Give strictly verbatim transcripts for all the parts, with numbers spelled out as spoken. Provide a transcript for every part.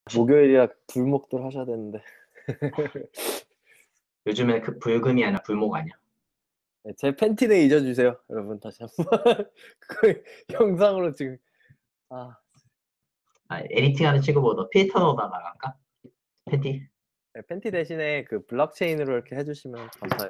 목요일이라 불목들 하셔야 되는데. 요즘에 그 불금이 아니라 불목 아니야? 네, 제 팬티는 잊어주세요, 여러분. 다시 한번. 그 영상으로 지금 아, 아, 에디팅하는 친구보다 필터 넣어다 나갈까? 팬티? 네, 팬티 대신에 그 블록체인으로 이렇게 해주시면 감사해요.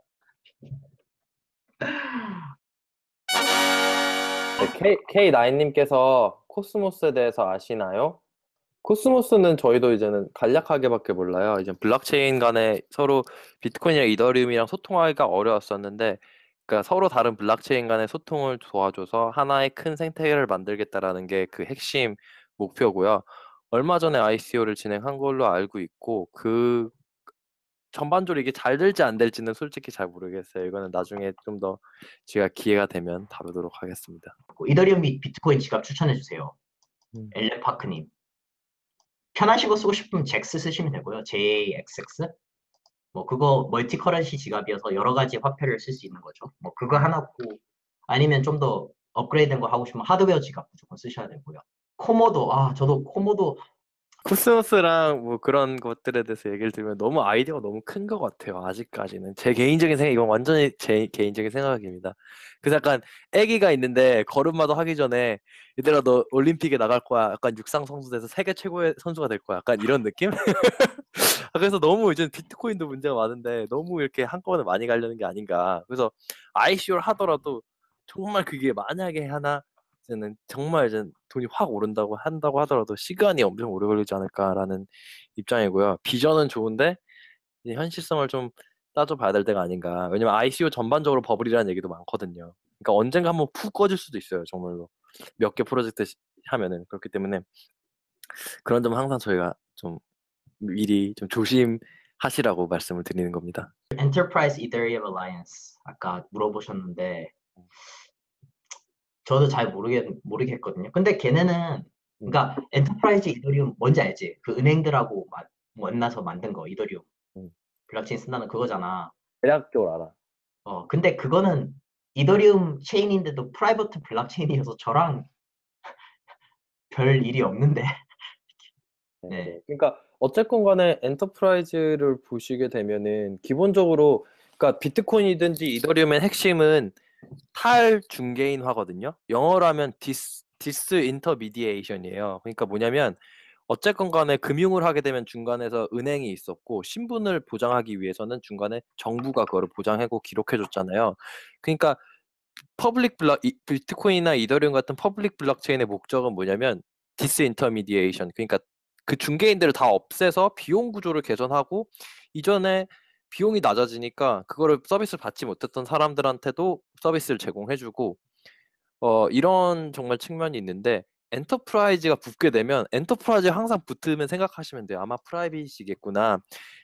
네, K, K9님께서 코스모스에 대해서 아시나요? 코스모스는 저희도 이제는 간략하게밖에 몰라요. 이제 블록체인 간에 서로 비트코인이랑 이더리움이랑 소통하기가 어려웠었는데, 그러니까 서로 다른 블록체인 간의 소통을 도와줘서 하나의 큰 생태계를 만들겠다라는 게 그 핵심 목표고요. 얼마 전에 아이씨오를 진행한 걸로 알고 있고, 그 전반적으로 이게 잘 될지 안 될지는 솔직히 잘 모르겠어요. 이거는 나중에 좀 더 제가 기회가 되면 다루도록 하겠습니다. 이더리움 및 비트코인 지갑 추천해주세요. 음. 엘레파크님. 편하시고 쓰고 싶으면 잭스 쓰시면 되고요. 제이엑스엑스. 뭐 그거 멀티 커런시 지갑이어서 여러 가지 화폐를 쓸 수 있는 거죠. 뭐 그거 하나고 아니면 좀 더 업그레이드된 거 하고 싶으면 하드웨어 지갑 무조건 쓰셔야 되고요. 코모도 아 저도 코모도 코스모스랑 뭐 그런 것들에 대해서 얘기를 들으면 너무 아이디어가 너무 큰 것 같아요. 아직까지는. 제 개인적인 생각, 이건 완전히 제 개인적인 생각입니다. 그래서 약간 애기가 있는데 걸음마도 하기 전에 얘들아 너 올림픽에 나갈 거야. 약간 육상 선수 돼서 세계 최고의 선수가 될 거야. 약간 이런 느낌? 아, 그래서 너무 이제 비트코인도 문제가 많은데 너무 이렇게 한꺼번에 많이 가려는 게 아닌가. 그래서 아이씨오를 하더라도 정말 그게 만약에 하나 이제는 정말 이제 돈이 확 오른다고 한다고 하더라도 시간이 엄청 오래 걸리지 않을까라는 입장이고요. 비전은 좋은데 이제 현실성을 좀 따져봐야 될 때가 아닌가. 왜냐면 아이씨오 전반적으로 버블이라는 얘기도 많거든요. 그러니까 언젠가 한번 푹 꺼질 수도 있어요. 정말로 몇 개 프로젝트 시- 하면은. 그렇기 때문에 그런 점은 항상 저희가 좀 미리 좀 조심하시라고 말씀을 드리는 겁니다. 엔터프라이즈 이더리움 얼라이언스 아까 물어보셨는데 저도 잘 모르겠 모르겠거든요. 근데 걔네는 음, 그러니까 엔터프라이즈 이더리움 뭔지 알지? 그 은행들하고 마- 만나서 만든 거 이더리움 음. 블록체인 쓴다는 그거잖아. 대략적으로 알아. 어 근데 그거는 이더리움 체인인데도 프라이버트 블록체인이어서 저랑 별 일이 없는데. 네, 네. 네. 그러니까 어쨌건 간에 엔터프라이즈를 보시게 되면은 기본적으로 그러니까 비트코인이든지 이더리움의 핵심은 탈중개인화거든요. 영어로 하면 디스 디스 인터미디에이션이에요. 그러니까 뭐냐면 어쨌건 간에 금융을 하게 되면 중간에서 은행이 있었고 신분을 보장하기 위해서는 중간에 정부가 그거를 보장하고 기록해 줬잖아요. 그러니까 퍼블릭 블록 이- 비트코인이나 이더리움 같은 퍼블릭 블록체인의 목적은 뭐냐면 디스인터미디에이션, 그러니까 그 중개인들을 다 없애서 비용 구조를 개선하고 이전에 비용이 낮아지니까 그거를 서비스를 받지 못했던 사람들한테도 서비스를 제공해주고 어 이런 정말 측면이 있는데 엔터프라이즈가 붙게 되면 엔터프라이즈가 항상 붙으면 생각하시면 돼요. 아마 프라이빗이겠구나.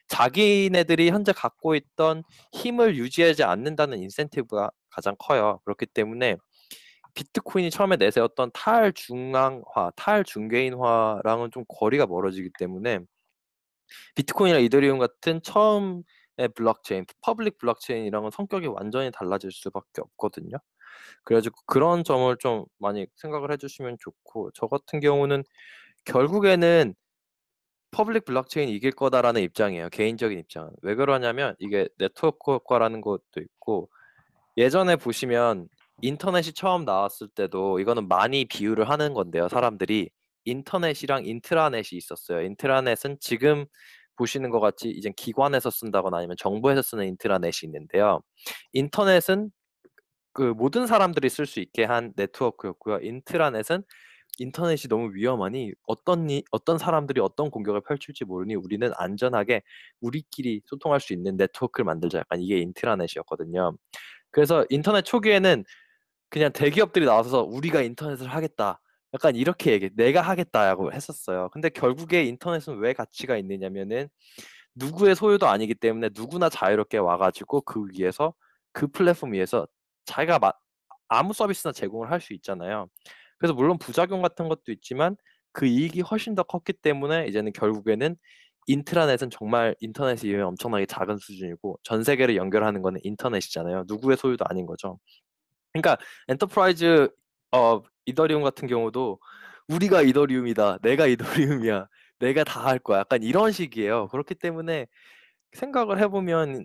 자기네들이 현재 갖고 있던 힘을 유지하지 않는다는 인센티브가 가장 커요. 그렇기 때문에 비트코인이 처음에 내세웠던 탈중앙화, 탈중개인화랑은 좀 거리가 멀어지기 때문에 비트코인이나 이더리움 같은 처음의 블록체인, 퍼블릭 블록체인이랑은 성격이 완전히 달라질 수밖에 없거든요. 그래가지고 그런 점을 좀 많이 생각을 해주시면 좋고, 저 같은 경우는 결국에는 퍼블릭 블록체인이 이길 거다라는 입장이에요. 개인적인 입장은. 왜 그러냐면 이게 네트워크 효과라는 것도 있고, 예전에 보시면 인터넷이 처음 나왔을 때도 이거는 많이 비유를 하는 건데요. 사람들이 인터넷이랑 인트라넷이 있었어요. 인트라넷은 지금 보시는 것 같이 이제 기관에서 쓴다거나 아니면 정부에서 쓰는 인트라넷이 있는데요. 인터넷은 그 모든 사람들이 쓸 수 있게 한 네트워크였고요. 인트라넷은 인터넷이 너무 위험하니 어떤 이, 어떤 사람들이 어떤 공격을 펼칠지 모르니 우리는 안전하게 우리끼리 소통할 수 있는 네트워크를 만들자. 약간 이게 인트라넷이었거든요. 그래서 인터넷 초기에는 그냥 대기업들이 나와서 우리가 인터넷을 하겠다. 약간 이렇게 얘기, 내가 하겠다라고 했었어요. 근데 결국에 인터넷은 왜 가치가 있느냐면은 누구의 소유도 아니기 때문에 누구나 자유롭게 와가지고 그 위에서 그 플랫폼 위에서 자기가 마, 아무 서비스나 제공을 할 수 있잖아요. 그래서 물론 부작용 같은 것도 있지만 그 이익이 훨씬 더 컸기 때문에 이제는 결국에는 인트라넷은 정말 인터넷이 이면 엄청나게 작은 수준이고 전 세계를 연결하는 거는 인터넷이잖아요. 누구의 소유도 아닌 거죠. 그러니까 엔터프라이즈 어 이더리움 같은 경우도 우리가 이더리움이다. 내가 이더리움이야. 내가 다 할 거야. 약간 이런 식이에요. 그렇기 때문에 생각을 해 보면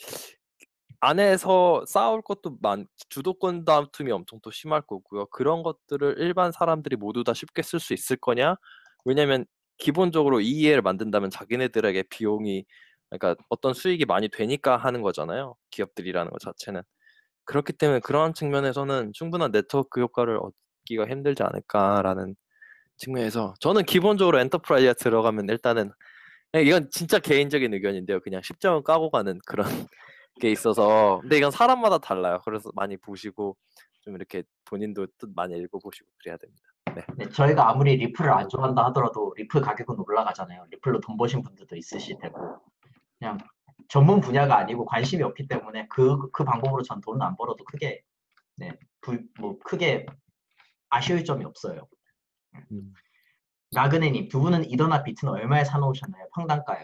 안에서 싸울 것도 많 주도권 다툼이 엄청 또 심할 거고요. 그런 것들을 일반 사람들이 모두 다 쉽게 쓸 수 있을 거냐? 왜냐면 기본적으로 이이에이를 만든다면 자기네들에게 비용이 그러니까 어떤 수익이 많이 되니까 하는 거잖아요, 기업들이라는 것 자체는. 그렇기 때문에 그러한 측면에서는 '충분한 네트워크 효과를 얻기가 힘들지 않을까.'라는 측면에서 저는 기본적으로 엔터프라이즈에 들어가면 일단은 예 이건 진짜 개인적인 의견인데요. 그냥 십 점은 까고 가는 그런 게 있어서 근데 이건 사람마다 달라요. 그래서 많이 보시고 좀 이렇게 본인도 뜻 많이 읽어 보시고 그래야 됩니다. 네. 네, 저희가 아무리 리플을 안 좋아한다 하더라도 리플 가격은 올라가잖아요. 리플로 돈 버신 분들도 있으실 테고. 그냥 전문 분야가 아니고 관심이 없기 때문에 그, 그 방법으로 전 돈 안 벌어도 크게, 네, 불, 뭐 크게 아쉬울 점이 없어요. 음. 나그네님, 두 분은 이더나 비트는 얼마에 사놓으셨나요? 평단가요.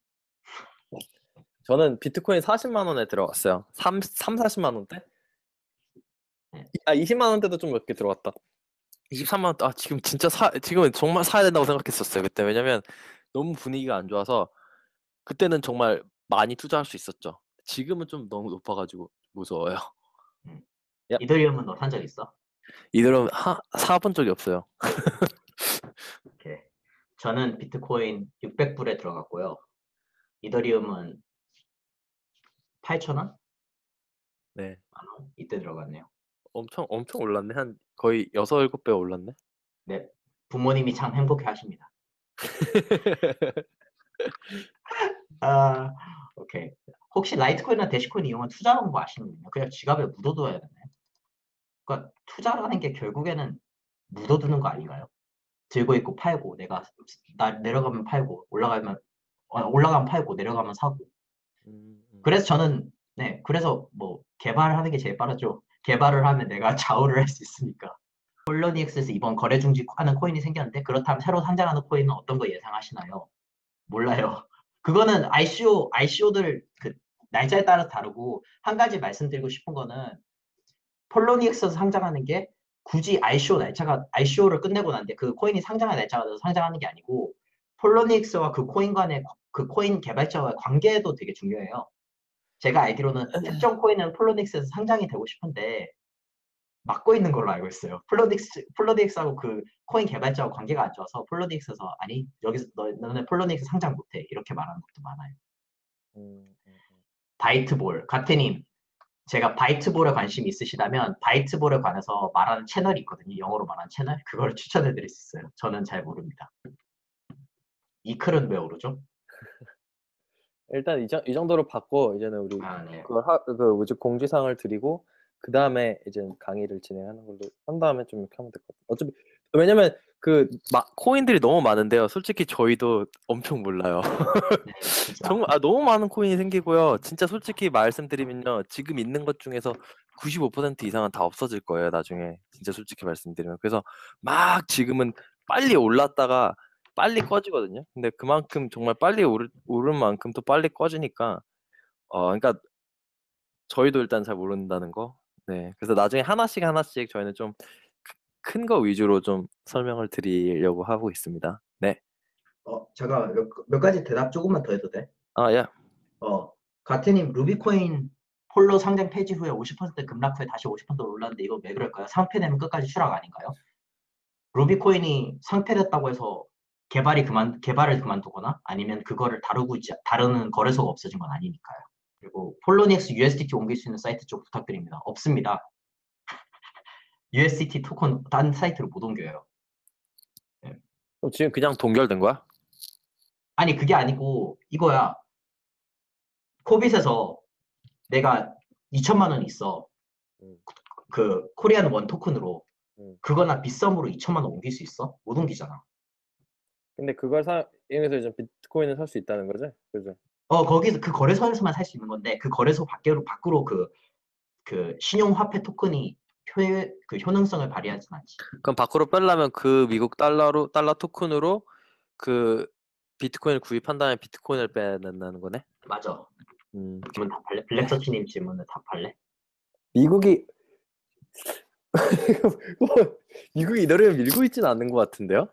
저는 비트코인 사십만 원에 들어갔어요. 삼 삼사십만 원대? 네. 아 이십만 원대도 좀 몇 개 들어갔다. 이십삼만 원 아 지금 진짜 사 지금은 정말 사야 된다고 생각했었어요 그때. 왜냐면 너무 분위기가 안 좋아서 그때는 정말 많이 투자할 수 있었죠. 지금은 좀 너무 높아 가지고 무서워요. 음. 야. 이더리움은 너 산 적 있어? 이대로 하 사 본 적이 없어요. 오케이. 저는 비트코인 육백 불에 들어갔고요. 이더리움은 팔천 원? 네. 만 원? 이때 들어갔네요. 엄청 엄청 올랐네. 한 거의 여섯, 일곱 배 올랐네. 네. 부모님이 참 행복해 하십니다. 아, 오케이. 혹시 라이트코인이나 대시코인 이용한 투자라는 거 아시는군요. 그냥 지갑에 묻어둬야 되나요? 그러니까 투자라는 게 결국에는 묻어두는 거 아닌가요? 들고 있고 팔고 내가 나 내려가면 팔고 올라가면 어, 올라가면 팔고 내려가면 사고. 음 음. 그래서 저는 네 그래서 뭐 개발하는 게 제일 빠르죠. 개발을 하면 내가 좌우를 할 수 있으니까. 폴로니엑스에서 이번 거래 중지하는 코인이 생겼는데 그렇다면 새로 상장하는 코인은 어떤 거 예상하시나요? 몰라요. 그거는 아이씨오, 아이씨오들 그 날짜에 따라서 다르고 한 가지 말씀드리고 싶은 거는 폴로니엑스에서 상장하는 게 굳이 아이씨오 날짜가 아이씨오를 끝내고 난데 그 코인이 상장할 날짜가 돼서 상장하는 게 아니고 폴로니엑스와 그 코인 간의 그 코인 개발자와의 관계도 되게 중요해요. 제가 알기로는 특정 코인은 폴로닉스에서 상장이 되고 싶은데 막고 있는 걸로 알고 있어요. 폴로닉스, 폴로닉스하고 그 코인 개발자하고 관계가 안 좋아서 폴로닉스에서 아니 여기서 너, 너네 폴로닉스 상장 못해 이렇게 말하는 것도 많아요. 음 음 음. 바이트볼, 가테님 제가 바이트볼에 관심이 있으시다면 바이트볼에 관해서 말하는 채널이 있거든요. 영어로 말하는 채널 그걸 추천해 드릴 수 있어요. 저는 잘 모릅니다. 이클은 왜 오르죠? 일단 이 정 이 정도로 받고 이제는 우리 아, 네. 그걸 하 그 뭐지 공지사항을 드리고 그다음에 이제 강의를 진행하는 걸로 한 다음에 좀 이렇게 하면 될 것 같아요. 어차피 왜냐면 그 막 코인들이 너무 많은데요. 솔직히 저희도 엄청 몰라요. 네, 진짜. 정말 아 너무 많은 코인이 생기고요. 진짜 솔직히 말씀드리면요. 지금 있는 것 중에서 구십오 퍼센트 이상은 다 없어질 거예요, 나중에. 진짜 솔직히 말씀드리면. 그래서 막 지금은 빨리 올랐다가 빨리 꺼지거든요. 근데 그만큼 정말 빨리 오를 오른 만큼 또 빨리 꺼지니까 어 그러니까 저희도 일단 잘 모른다는 거. 네. 그래서 나중에 하나씩 하나씩 저희는 좀 큰 거 위주로 좀 설명을 드리려고 하고 있습니다. 네. 어, 잠깐만 몇, 몇 가지 대답 조금만 더 해도 돼? 아 야. 어, 가테님 루비코인 폴로 상장 폐지 후에 오십 퍼센트 급락 후에 다시 오십 퍼센트 올랐는데 이거 왜 그럴까요? 상패되면 끝까지 추락 아닌가요? 루비코인이 상패됐다고 해서 개발이 그만 개발을 그만두거나 아니면 그거를 다루고 있지 다루는 거래소가 없어진 건 아니니까요. 그리고 폴로닉스 유에스디티 옮길 수 있는 사이트 쪽 부탁드립니다. 없습니다. 유에스디티 토큰 딴 사이트로 못 옮겨요. 네. 그럼 지금 그냥 동결된 거야? 아니 그게 아니고 이거야. 코빗에서 내가 이천만 원 있어. 음. 그 코리안 원 토큰으로 음. 그거나 빗썸으로 이천만 원 옮길 수 있어? 못 옮기잖아. 근데 그걸 사 이용해서 이제 비트코인을 살 수 있다는 거지? 그죠? 어 거기서 그 거래소에서만 살 수 있는 건데 그 거래소 밖으로 밖으로 그 그 신용화폐 토큰이 효, 그 효능성을 발휘하진 않지. 그럼 밖으로 빼려면 그 미국 달러로 달러 토큰으로 그 비트코인을 구입한 다음에 비트코인을 빼야 된다는 거네? 맞아. 음. 질문 답할래? 블랙서치님 질문을 답할래? 미국이 미국이 이더리움 밀고 있지는 않는 것 같은데요?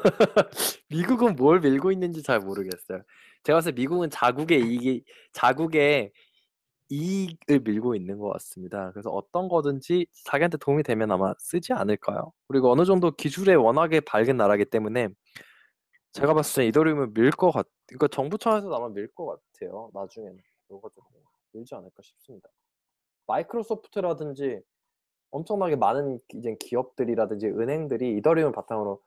미국은 뭘 밀고 있는지 잘 모르겠어요. 제가 봤을 때 미국은 자국의 이익이 자국의 이익을 밀고 있는 것 같습니다. 그래서 어떤 거든지 자기한테 도움이 되면 아마 쓰지 않을까요? 그리고 어느 정도 기술에 워낙에 밝은 나라기 때문에 제가 봤을 때 이더리움을 밀 것 같, 그러니까 정부 차원에서 아마 밀 것 같아요. 나중에는 이것도 밀지 않을까 싶습니다. 마이크로소프트라든지 엄청나게 많은 이제 기업들이라든지 은행들이 이더리움 바탕으로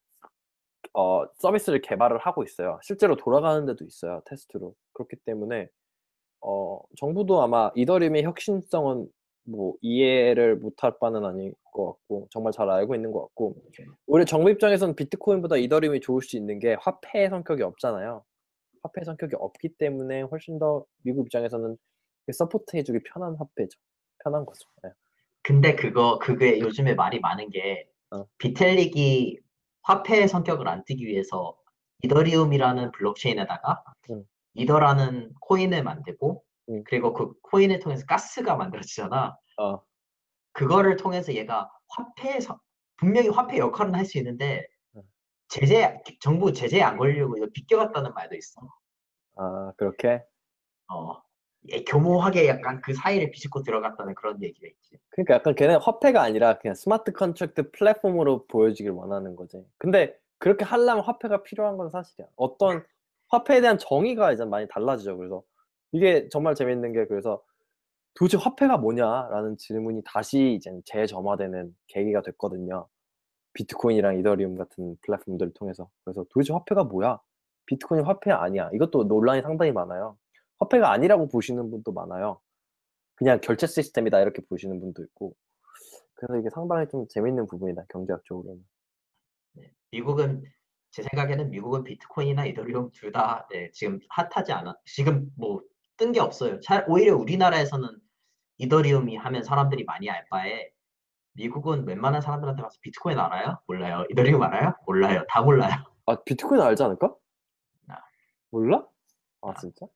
어, 서비스를 개발을 하고 있어요. 실제로 돌아가는 데도 있어요. 테스트로. 그렇기 때문에 어, 정부도 아마 이더리움의 혁신성은 뭐 이해를 못할 바는 아닐 것 같고 정말 잘 알고 있는 것 같고 오히려 정부 입장에서는 비트코인보다 이더리움이 좋을 수 있는 게 화폐의 성격이 없잖아요. 화폐의 성격이 없기 때문에 훨씬 더 미국 입장에서는 서포트해주기 편한 화폐죠. 편한 거죠. 네. 근데 그거, 그게 요즘에 말이 많은 게, 어. 비텔릭이 화폐의 성격을 안 띠기 위해서 이더리움이라는 블록체인에다가 응, 이더라는 코인을 만들고, 응, 그리고 그 코인을 통해서 가스가 만들어지잖아. 어, 그거를 통해서 얘가 화폐의 성, 분명히 화폐 역할은 할 수 있는데, 응. 제재, 정부 제재에 안 걸리려고 이거 비껴갔다는 말도 있어. 아, 그렇게? 어, 예, 교모하게 약간 그 사이를 비집고 들어갔다는 그런 얘기가 있지. 그러니까 약간 걔네 화폐가 아니라 그냥 스마트 컨트랙트 플랫폼으로 보여지길 원하는 거지. 근데 그렇게 하려면 화폐가 필요한 건 사실이야. 어떤 화폐에 대한 정의가 이제 많이 달라지죠. 그래서 이게 정말 재밌는 게 그래서 도대체 화폐가 뭐냐라는 질문이 다시 이제 재점화되는 계기가 됐거든요. 비트코인이랑 이더리움 같은 플랫폼들을 통해서. 그래서 도대체 화폐가 뭐야? 비트코인 화폐 아니야. 이것도 논란이 상당히 많아요. 화폐가 아니라고 보시는 분도 많아요. 그냥 결제 시스템이다 이렇게 보시는 분도 있고. 그래서 이게 상당히 좀 재밌는 부분이다, 경제학적으로는. 네. 미국은 제 생각에는 미국은 비트코인이나 이더리움 둘 다 지금 핫하지 않아. 지금 뭐 뜬 게 없어요. 차- 오히려 우리나라에서는 이더리움이 하면 사람들이 많이 알 바에 미국은 웬만한 사람들한테 가서 비트코인 알아요? 몰라요. 이더리움 알아요? 몰라요. 다 몰라요. 아, 비트코인 알지 않을까? 아, 몰라? 아, 아. 진짜?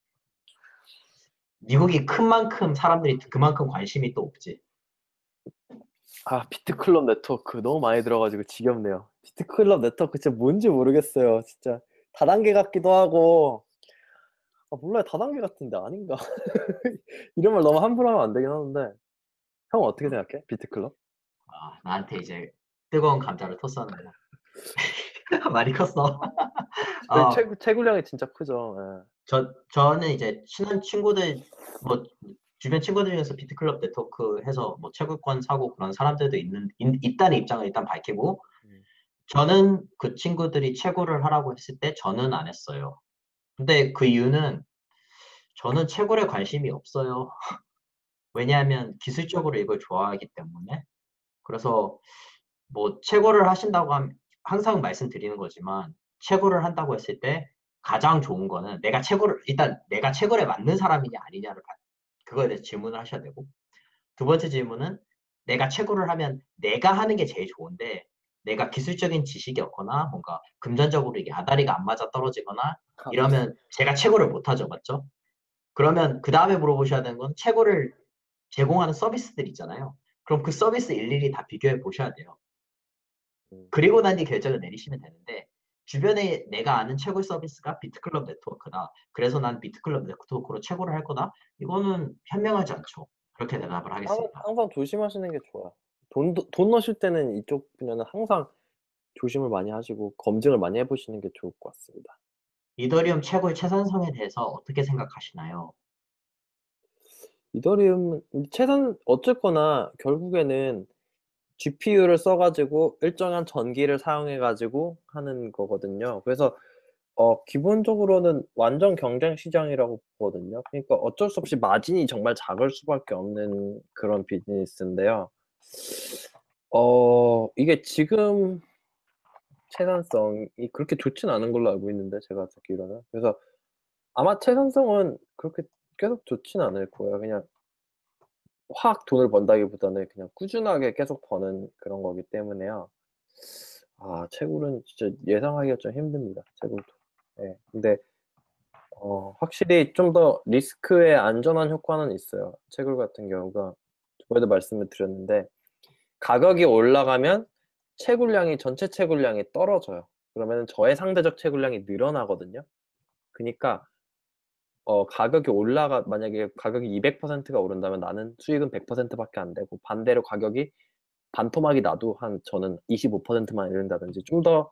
미국이 큰 만큼 사람들이 그만큼 관심이 또 없지. 아, 비트클럽 네트워크 너무 많이 들어가지고 지겹네요. 비트클럽 네트워크 진짜 뭔지 모르겠어요. 진짜 다단계 같기도 하고. 아, 몰라요. 다단계 같은데 아닌가? 이런 말 너무 함부로 하면 안 되긴 하는데. 형 어떻게 생각해? 비트클럽? 아, 나한테 이제 뜨거운 감자를 토스하는구나. 많이 컸어. 그 어, 채, 채굴량이 진짜 크죠. 예. 저, 저는 이제 친한 친구들, 뭐, 주변 친구들 중에서 비트클럽 네트워크 해서 뭐 채굴권 사고 그런 사람들도 있는, 있, 있다는 입장을 일단 밝히고, 음. 저는 그 친구들이 채굴을 하라고 했을 때 저는 안 했어요. 근데 그 이유는 저는 채굴에 관심이 없어요. 왜냐하면 기술적으로 이걸 좋아하기 때문에. 그래서 뭐 채굴을 하신다고 하면 항상 말씀드리는 거지만 채굴을 한다고 했을 때 가장 좋은 거는 내가 채굴을 일단 내가 채굴에 맞는 사람이냐 아니냐를 봐- 그거에 대해서 질문을 하셔야 되고 두 번째 질문은 내가 채굴을 하면 내가 하는 게 제일 좋은데 내가 기술적인 지식이 없거나 뭔가 금전적으로 이게 아다리가 안 맞아 떨어지거나 아, 이러면 제가 채굴을 못 하죠, 맞죠? 그러면 그 다음에 물어보셔야 되는 건 채굴을 제공하는 서비스들 있잖아요. 그럼 그 서비스 일일이 다 비교해 보셔야 돼요. 음. 그리고 난 뒤 결정을 내리시면 되는데 주변에 내가 아는 채굴 서비스가 비트클럽 네트워크다. 그래서 난 비트클럽 네트워크로 채굴을 할 거다. 이거는 현명하지 않죠. 그렇게 대답을 항상, 하겠습니다. 항상 조심하시는 게 좋아요. 돈, 돈 넣으실 때는 이쪽 분야는 항상 조심을 많이 하시고 검증을 많이 해보시는 게 좋을 것 같습니다. 이더리움 채굴 최선성에 대해서 어떻게 생각하시나요? 이더리움 최선 어쨌거나 결국에는 지피유를 써가지고 일정한 전기를 사용해가지고 하는 거거든요. 그래서 어, 기본적으로는 완전 경쟁 시장이라고 보거든요. 그러니까 어쩔 수 없이 마진이 정말 작을 수밖에 없는 그런 비즈니스인데요. 어, 이게 지금 채산성이 그렇게 좋진 않은 걸로 알고 있는데 제가 듣기로는. 그래서 아마 채산성은 그렇게 계속 좋진 않을 거예요. 그냥 확 돈을 번다기보다는 그냥 꾸준하게 계속 버는 그런 거기 때문에요. 아, 채굴은 진짜 예상하기가 좀 힘듭니다. 채굴도. 예. 근데 어, 확실히 좀 더 리스크에 안전한 효과는 있어요. 채굴 같은 경우가 저번에도 말씀을 드렸는데 가격이 올라가면 채굴량이 전체 채굴량이 떨어져요. 그러면 저의 상대적 채굴량이 늘어나거든요. 그러니까 어, 가격이 올라가 만약에 가격이 이백 퍼센트가 오른다면 나는 수익은 백 퍼센트밖에 안 되고 반대로 가격이 반토막이 나도 한 저는 이십오 퍼센트만 이른다든지 좀 더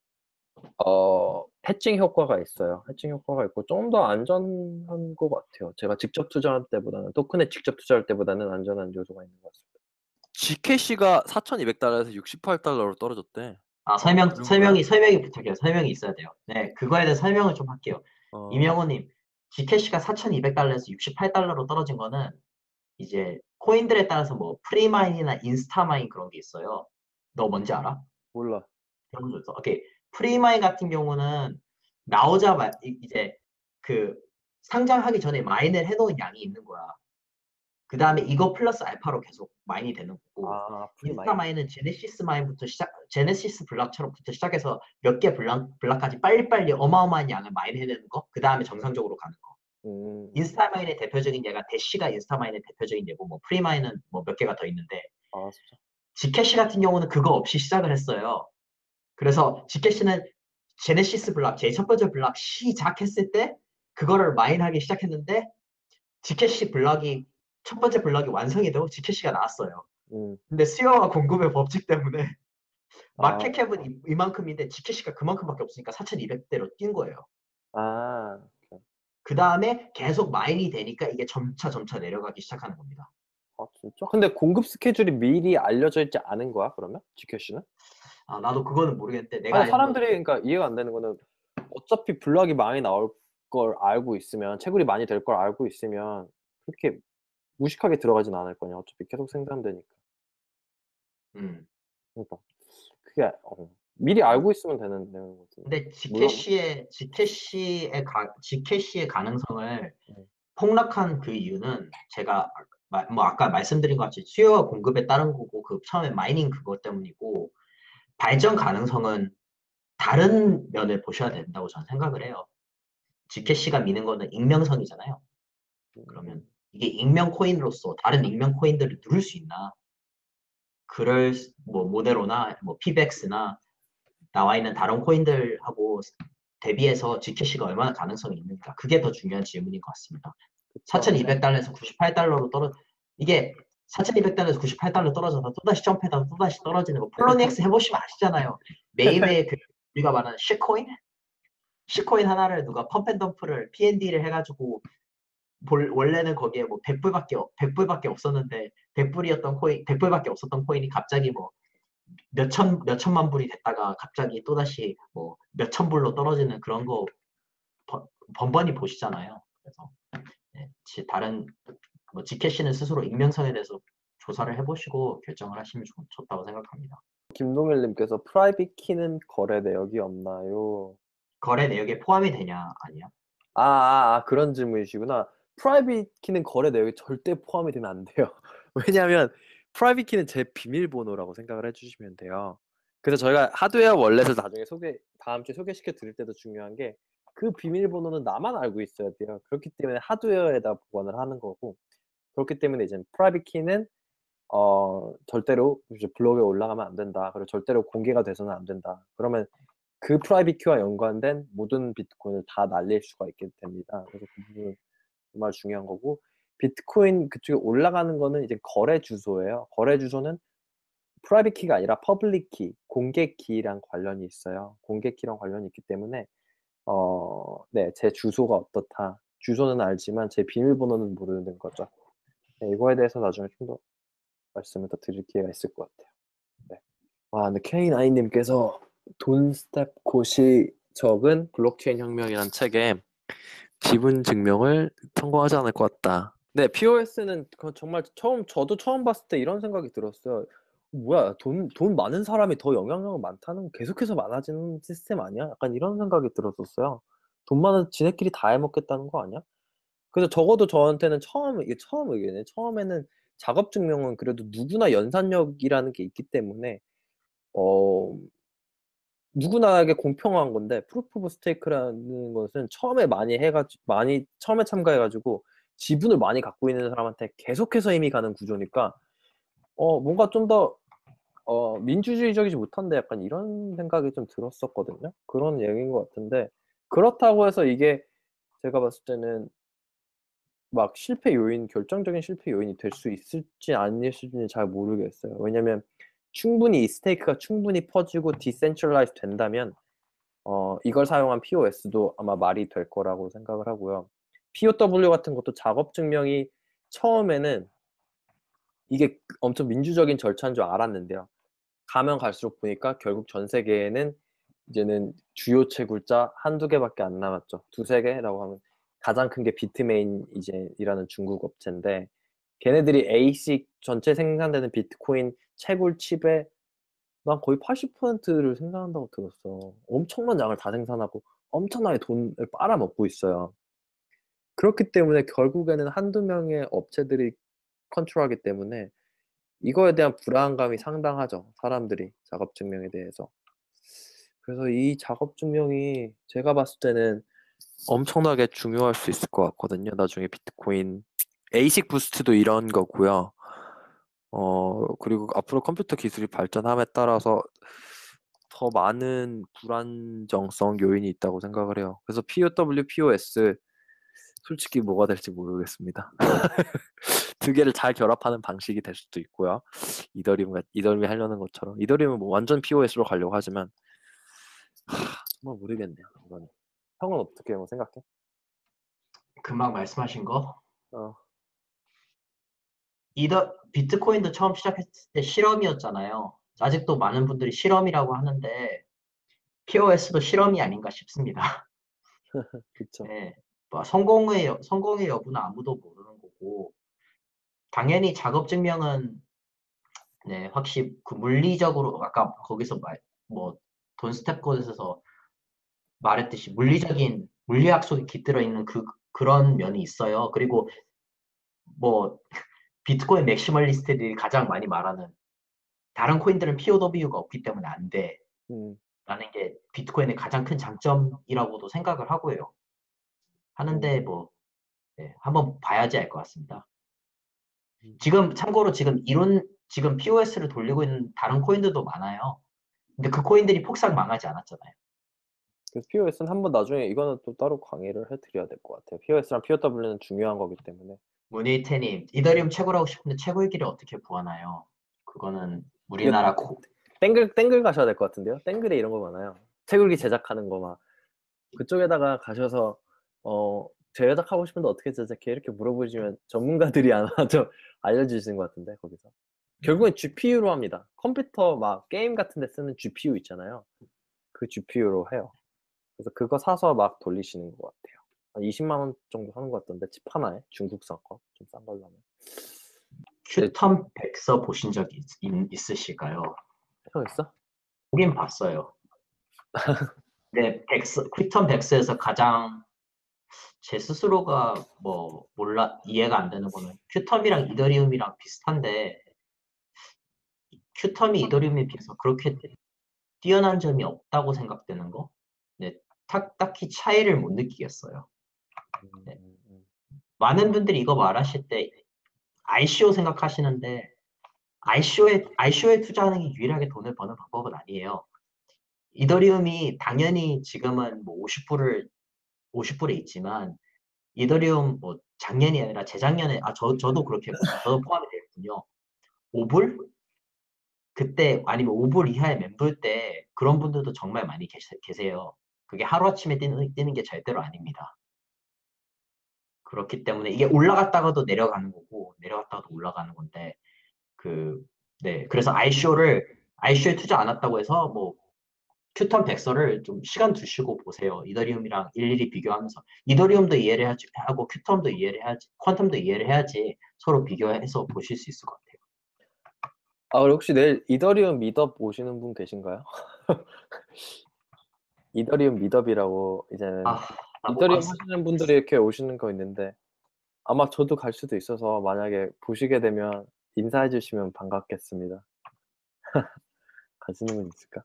어, 해칭 효과가 있어요. 해칭 효과가 있고 좀 더 안전한 것 같아요. 제가 직접 투자할 때보다는 토큰에 직접 투자할 때보다는 안전한 요소가 있는 것 같습니다. 지케이씨가 사천이백 달러에서 육십팔 달러로 떨어졌대. 아, 설명, 그런 거야? 설명이, 설명이 부탁해요. 설명이 있어야 돼요. 네, 그거에 대해 설명을 좀 할게요. 어, 이명호님, 지캐시가 사천이백 달러에서 육십팔 달러로 떨어진 거는 이제 코인들에 따라서 뭐 프리마인이나 인스타마인 그런 게 있어요. 너 뭔지 알아? 몰라. 그런 거 있어. 오케이. 프리마인 같은 경우는 나오자마 이- 이제 그 상장하기 전에 마인을 해놓은 양이 있는 거야. 그 다음에 이거 플러스 알파로 계속 마인이 되는 거고, 아, 인스타 프리마인. 마인은 제네시스 마인부터 시작, 제네시스 블락처럼부터 시작해서 몇 개 블락, 블락까지 빨리빨리 어마어마한 양을 마인해내는 거, 그 다음에 정상적으로 가는 거. 음, 인스타 마인의 대표적인 예가 대시가 인스타 마인의 대표적인 예고, 뭐 프리마인은 뭐 몇 개가 더 있는데, 아, 진짜. 지캐시 같은 경우는 그거 없이 시작을 했어요. 그래서 지캐시는 제네시스 블락, 제일 첫 번째 블락 시작했을 때, 그거를 마인하기 시작했는데, 지캐시 블락이, 첫 번째 블락이 완성이 되고 지캐시가 나왔어요. 음, 근데 수요와 공급의 법칙 때문에 아, 마켓캡은 이, 이만큼인데 지캐시가 그만큼밖에 없으니까 사천이백 대로 뛴 거예요. 아, 그 다음에 계속 마인이 되니까 이게 점차 점차 내려가기 시작하는 겁니다. 아, 진짜? 근데 공급 스케줄이 미리 알려져 있지 않은 거야, 그러면? 지켜씨는? 아, 나도 그거는 모르겠는데 내가 아니, 알는 거는 사람들이, 그러니까 이해가 안 되는 거는 어차피 블락이 많이 나올 걸 알고 있으면, 채굴이 많이 될 걸 알고 있으면, 그렇게 무식하게 들어가진 않을 거냐. 어차피 계속 생산되니까. 음. 그러니까, 그게, 어, 미리 알고 있으면 되는 내용 같은데. 근데 몰랐나? 지캐시의 지캐시의 가 지캐시의 가능성을 음, 폭락한 그 이유는 제가 마- 뭐 아까 말씀드린 것 같이 수요와 공급에 따른 거고 그 처음에 마이닝 그것 때문이고 발전 가능성은 다른 면을 보셔야 된다고 저는 생각을 해요. 지캐시가 미는 거는 익명성이잖아요. 그러면 음, 이게 익명 코인으로서 다른 익명 코인들을 누를 수 있나? 그럴 수- 뭐 모네로나 뭐 피백스나 나와 있는 다른 코인들하고 대비해서 지캐시가 얼마나 가능성이 있는가? 그게 더 중요한 질문인 것 같습니다. 그쵸. 사천이백 달러에서 구십팔 달러로 떨어 이게 사천이백 달러에서 구십팔 달러 떨어져서 또다시 점프해다가 또다시 떨어지는 거 폴로니엑스 해보시면 아시잖아요. 매일매일 그 우리가 말하는 시코인? 시코인 하나를 누가 펌펜덤프를 피엔디를 해가지고 볼, 원래는 거기에 뭐 백 불밖에 백 불밖에 없었는데 백 불이었던 코인 백 불밖에 없었던 코인이 갑자기 뭐 몇천 몇천만 불이 됐다가 갑자기 또다시 뭐 몇천 불로 떨어지는 그런 거 번, 번번이 보시잖아요. 그래서 네, 지- 다른 뭐 지캐시는 스스로 익명성에 대해서 조사를 해보시고 결정을 하시면 좋, 좋다고 생각합니다. 김동일님께서 프라이빗 키는 거래 내역이 없나요? 거래 내역에 포함이 되냐 아니야? 아, 아, 아, 그런 질문이시구나. 프라이빗 키는 거래 내역에 절대 포함이 되면 안 돼요. 왜냐하면 프라이빗 키는 제 비밀번호라고 생각을 해주시면 돼요. 그래서 저희가 하드웨어 월렛을 나중에 소개, 다음 주에 소개시켜 드릴 때도 중요한 게 그 비밀번호는 나만 알고 있어야 돼요. 그렇기 때문에 하드웨어에다 보관을 하는 거고, 그렇기 때문에 이제 프라이빗 키는 어, 절대로 이제 블로그에 올라가면 안 된다. 그리고 절대로 공개가 돼서는 안 된다. 그러면 그 프라이빗 키와 연관된 모든 비트코인을 다 날릴 수가 있게 됩니다. 그래서 그 부분은 정말 중요한 거고, 비트코인 그쪽에 올라가는 거는 이제 거래 주소예요. 거래 주소는 프라이빗 키가 아니라 퍼블릭 키, 공개 키랑 관련이 있어요. 공개 키랑 관련이 있기 때문에 어, 네, 제 주소가 어떻다. 주소는 알지만 제 비밀번호는 모르는 거죠. 네, 이거에 대해서 나중에 좀 더 말씀을 더 드릴 기회가 있을 것 같아요. 네. 아, 근데 케이나인님께서 돈 스텝 고시 적은 블록체인 혁명이라는 책에 지분 증명을 성공하지 않을 것 같다. 네, 피오에스는 정말 처음 저도 처음 봤을 때 이런 생각이 들었어요. 뭐야, 돈, 돈 많은 사람이 더 영향력이 많다는 건 계속해서 많아지는 시스템 아니야? 약간 이런 생각이 들었었어요. 돈 많은 지네끼리 다 해먹겠다는 거 아니야? 그래서 적어도 저한테는 처음, 이게 처음 의견이에요. 처음에는 작업 증명은 그래도 누구나 연산력이라는 게 있기 때문에, 어, 누구나에게 공평한 건데, 프루프 오브 스테이크라는 것은 처음에 많이 해가지고, 많이, 처음에 참가해가지고, 지분을 많이 갖고 있는 사람한테 계속해서 힘이 가는 구조니까, 어, 뭔가 좀 더 어, 민주주의적이지 못한데 약간 이런 생각이 좀 들었었거든요. 그런 얘기인 것 같은데 그렇다고 해서 이게 제가 봤을 때는 막 실패 요인, 결정적인 실패 요인이 될 수 있을지 아닐지는 잘 모르겠어요. 왜냐면 충분히 이 스테이크가 충분히 퍼지고 디센트럴라이즈 된다면 어, 이걸 사용한 피오에스도 아마 말이 될 거라고 생각을 하고요. 피오더블유 같은 것도 작업 증명이 처음에는 이게 엄청 민주적인 절차인 줄 알았는데요. 가면 갈수록 보니까 결국 전 세계에는 이제는 주요 채굴자 한두 개밖에 안 남았죠. 두세 개라고 하면 가장 큰 게 비트메인 이제 일하는 중국 업체인데 걔네들이 에이식 전체 생산되는 비트코인 채굴 칩의 난 거의 팔십 퍼센트를 생산한다고 들었어. 엄청난 양을 다 생산하고 엄청나게 돈을 빨아먹고 있어요. 그렇기 때문에 결국에는 한두 명의 업체들이 컨트롤하기 때문에 이거에 대한 불안감이 상당하죠. 사람들이 작업 증명에 대해서. 그래서 이 작업 증명이 제가 봤을 때는 엄청나게 중요할 수 있을 것 같거든요. 나중에 비트코인 에이식 부스트도 이런 거고요. 어, 그리고 앞으로 컴퓨터 기술이 발전함에 따라서 더 많은 불안정성 요인이 있다고 생각을 해요. 그래서 피오더블유, 피오에스 솔직히 뭐가 될지 모르겠습니다. 두 개를 잘 결합하는 방식이 될 수도 있고요. 이더리움, 이더리움이 하려는 것처럼 이더리움은 뭐 완전 피오에스로 가려고 하지만 하, 정말 모르겠네요. 이건 형은 어떻게 뭐 생각해? 금방 말씀하신 거. 어, 이더 비트코인도 처음 시작했을 때 실험이었잖아요. 아직도 많은 분들이 실험이라고 하는데 피오에스도 실험이 아닌가 싶습니다. 그쵸. 네. 뭐 성공의 여- 성공의 여부는 아무도 모르는 거고 당연히 작업 증명은 네, 확실히 그 물리적으로 아까 거기서 말 뭐 돈스텝kod에서 말했듯이 물리적인 물리학 속에 깃들어 있는 그 그런 면이 있어요. 그리고 뭐 비트코인 맥시멀리스트들이 가장 많이 말하는 다른 코인들은 피오더블유가 없기 때문에 안 돼. 음, 라는 게 비트코인의 가장 큰 장점이라고도 생각을 하고요. 음, 하는데 뭐 네, 한번 봐야지 알 것 같습니다. 음. 지금 참고로 지금 이론 지금 피오에스를 돌리고 있는 다른 코인들도 많아요. 근데 그 코인들이 폭삭 망하지 않았잖아요. 그래서 피오에스는 한번 나중에 이거는 또 따로 강의를 해드려야 될 것 같아요. 피오에스랑 피오더블유는 중요한 거기 때문에. 문희태님, 이더리움 최고라고 싶은데 최고의 길을 어떻게 구하나요? 그거는 이거 우리나라 코, 땡글 땡글 가셔야 될 것 같은데요. 땡글에 이런 거 많아요. 채굴기 제작하는 거 막 그쪽에다가 가셔서 어 제작하고 싶은데 어떻게 제작해 이렇게 물어보시면 전문가들이 아마도 알려주시는 것 같은데 거기서 결국엔 지피유로 합니다. 컴퓨터 막 게임 같은 데 쓰는 지피유 있잖아요. 그 지피유로 해요. 그래서 그거 사서 막 돌리시는 것 같아요. 한 이십만 원 정도 하는 것 같던데 칩 하나에 중국산 거 좀 싼 걸로 하면. 네, 큐텀 백서 보신 적 있, 있으실까요? 형 있어? 보긴 봤어요. 근데 백서, 큐텀 백서에서 가장 제 스스로가 뭐 몰라 이해가 안 되는 거는 큐텀이랑 이더리움이랑 비슷한데 큐텀이 이더리움에 비해서 그렇게 뛰어난 점이 없다고 생각되는 거. 네, 딱, 딱히 차이를 못 느끼겠어요. 음, 네. 음, 음. 많은 분들이 이거 말하실 때 아이씨오 생각하시는데 아이씨오에 아이씨오에 투자하는 게 유일하게 돈을 버는 방법은 아니에요. 이더리움이 당연히 지금은 뭐 오십 불을 오십 불에 있지만 이더리움 뭐 작년이 아니라 재작년에 아 저 저도 그렇게 했거든요. 저도 포함이 됐군요. 오 불? 그때 아니면 오 불 이하의 맴돌 때 그런 분들도 정말 많이 계세, 계세요. 그게 하루아침에 뛰는, 뛰는 게 절대로 아닙니다. 그렇기 때문에 이게 올라갔다가도 내려가는 거고 내려갔다가도 올라가는 건데 그 네 그래서 아이씨오를 아이씨오에 투자 안 했다고 해서 뭐 큐텀 백서를 좀 시간 두시고 보세요. 이더리움이랑 일일이 비교하면서 이더리움도 이해를 해야지 하고 큐텀도 이해를 해야지 퀀텀도 이해를 해야지 서로 비교해서 보실 수 있을 것 같아요. 아, 그리고 혹시 내일 이더리움 미덥 오시는 분 계신가요? 이더리움 미덥이라고 이제는 아, 나 못 이더리움 갔어. 하시는 분들이 이렇게 오시는 거 있는데 아마 저도 갈 수도 있어서 만약에 보시게 되면 인사해 주시면 반갑겠습니다. 가시는 분 있을까?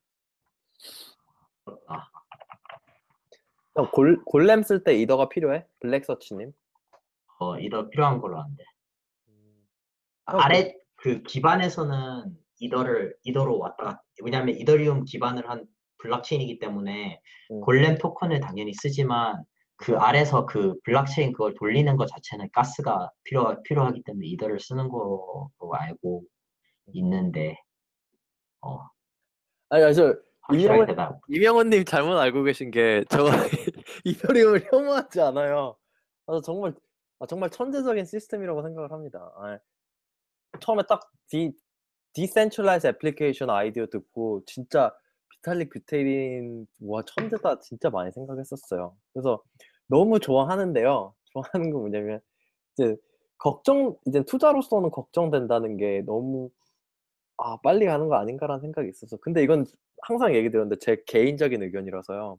아, 형, 골, 골렘 쓸 때 이더가 필요해? 블랙서치님? 어, 이더 필요한 걸로 아는데. 음. 형, 그, 아래 그 기반에서는 이더를 이더로 왔다 갔다. 왜냐하면 이더리움 기반을 한 블록체인이기 때문에 음. 골렘 토큰을 당연히 쓰지만 그 아래서 그 블록체인 그걸 돌리는 것 자체는 가스가 필요 필요하기 때문에 이더를 쓰는 거로 알고 있는데 어, 아니, 아니, 저 확실하게 이명훈 대답. 이명훈님 잘못 알고 계신 게 저 이더리움을 혐오하지 않아요. 아, 정말 아, 정말 천재적인 시스템이라고 생각을 합니다. 아, 처음에 딱 디 디센트럴라이즈 애플리케이션 아이디어 듣고 진짜 비탈릭 뷰테린 와 천재다 진짜 많이 생각했었어요. 그래서 너무 좋아하는데요. 좋아하는 건 뭐냐면 이제 걱정 이제 투자로서는 걱정된다는 게 너무 '아 빨리 가는 거 아닌가.'라는 생각이 있어서 근데 이건 항상 얘기 드렸는데 제 개인적인 의견이라서요.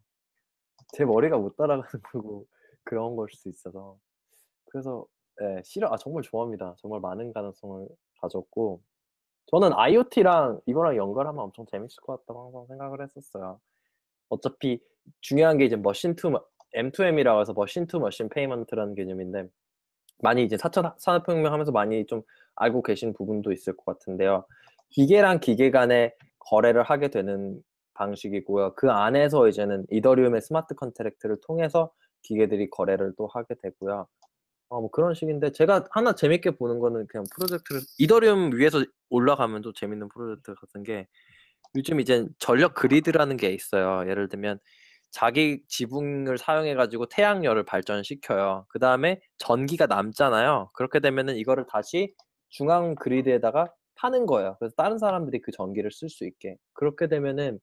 제 머리가 못 따라가는 거고 그런 걸 수 있어서 그래서 예 싫어 아 정말 좋아합니다. 정말 많은 가능성을 가졌고 저는 아이오티랑 이거랑 연결하면 엄청 재밌을 것 같다고 항상 생각을 했었어요. 어차피 중요한 게 이제 머신 투 머 엠 투 엠이라고 해서 머신 투 머신 페이먼트라는 개념인데 많이 이제 사 차 산업혁명 하면서 많이 좀 알고 계신 부분도 있을 것 같은데요. 기계랑 기계 간의 거래를 하게 되는 방식이고요. 그 안에서 이제는 이더리움의 스마트 컨트랙트를 통해서 기계들이 거래를 또 하게 되고요. 어 뭐 그런 식인데 제가 하나 재밌게 보는 거는 그냥 프로젝트를 이더리움 위에서 올라가면 또 재밌는 프로젝트 같은 게 요즘 이젠 전력 그리드라는 게 있어요. 예를 들면 자기 지붕을 사용해 가지고 태양열을 발전시켜요. 그다음에 전기가 남잖아요. 그렇게 되면은 이거를 다시 중앙 그리드에다가 파는 거예요. 그래서 다른 사람들이 그 전기를 쓸 수 있게. 그렇게 되면은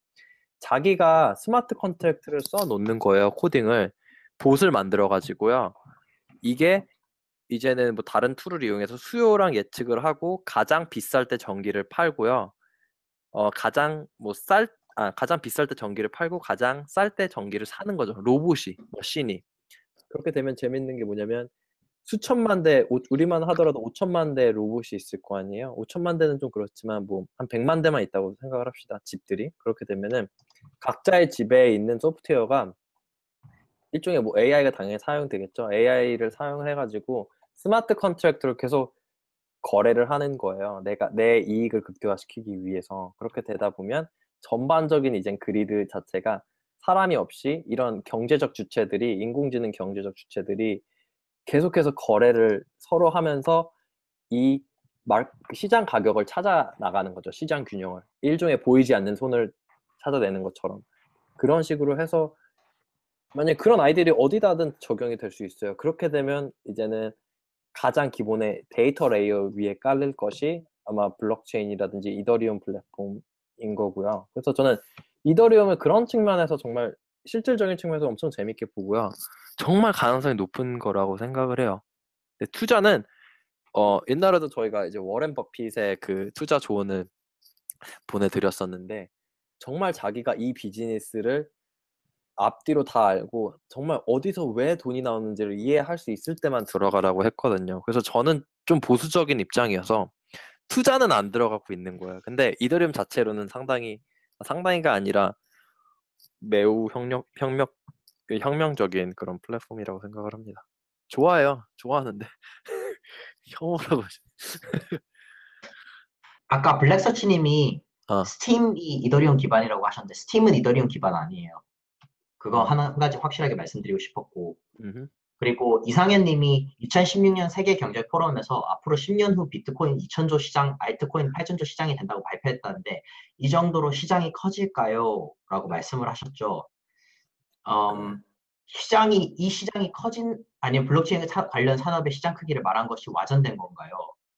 자기가 스마트 컨트랙트를 써 놓는 거예요, 코딩을. 봇을 만들어 가지고요. 이게 이제는 뭐 다른 툴을 이용해서 수요랑 예측을 하고 가장 비쌀 때 전기를 팔고요. 어 가장 뭐 쌀 아 가장 비쌀 때 전기를 팔고 가장 쌀 때 전기를 사는 거죠. 로봇이, 머신이. 그렇게 되면 재밌는 게 뭐냐면 수천만 대 오 우리만 하더라도 오천만 대의 로봇이 있을 거 아니에요. 오천만 대는 좀 그렇지만 뭐 한 백만 대만 있다고 생각을 합시다, 집들이. 그렇게 되면은 각자의 집에 있는 소프트웨어가 일종의 뭐 에이아이가 당연히 사용되겠죠. 에이아이를 사용을 해 가지고 스마트 컨트랙트를 계속 거래를 하는 거예요. 내가 내 이익을 극대화시키기 위해서. 그렇게 되다 보면 전반적인 이젠 그리드 자체가 사람이 없이 이런 경제적 주체들이 인공지능 경제적 주체들이 계속해서 거래를 서로 하면서 이 말 시장 가격을 찾아 나가는 거죠, 시장 균형을. 일종의 보이지 않는 손을 찾아내는 것처럼. 그런 식으로 해서 만약에 그런 아이들이 어디다든 적용이 될 수 있어요. 그렇게 되면 이제는 가장 기본의 데이터 레이어 위에 깔릴 것이 아마 블록체인이라든지 이더리움 플랫폼인 거고요. 그래서 저는 이더리움을 그런 측면에서 정말 실질적인 측면에서 엄청 재밌게 보고요. 정말 가능성이 높은 거라고 생각을 해요. 근데 투자는 어 옛날에도 저희가 이제 워렌 버핏의 그 투자 조언을 보내드렸었는데 정말 자기가 이 비즈니스를 앞뒤로 다 알고 정말 어디서 왜 돈이 나오는지를 이해할 수 있을 때만 들어가라고 했거든요. 그래서 저는 좀 보수적인 입장이어서 투자는 안 들어가고 있는 거예요. 근데 이더리움 자체로는 상당히 상당히가 아니라 매우 혁명 혁명 그 혁명적인 그런 플랫폼이라고 생각을 합니다. 좋아해요. 좋아하는데 혐오라고 아까 블랙서치님이 아, 스팀이 이더리움 기반이라고 하셨는데 스팀은 이더리움 기반 아니에요. 그거 음, 하나 한 가지 확실하게 말씀드리고 싶었고 음흠, 그리고 이상현님이 이천십육 년 세계 경제 포럼에서 앞으로 십 년 후 비트코인 이천조 시장, 알트코인 팔천조 시장이 된다고 발표했다는데 이 정도로 시장이 커질까요? 라고 말씀을 하셨죠. 음, 시장이 이 시장이 커진 아니면 블록체인 사- 관련 산업의 시장 크기를 말한 것이 와전된 건가요?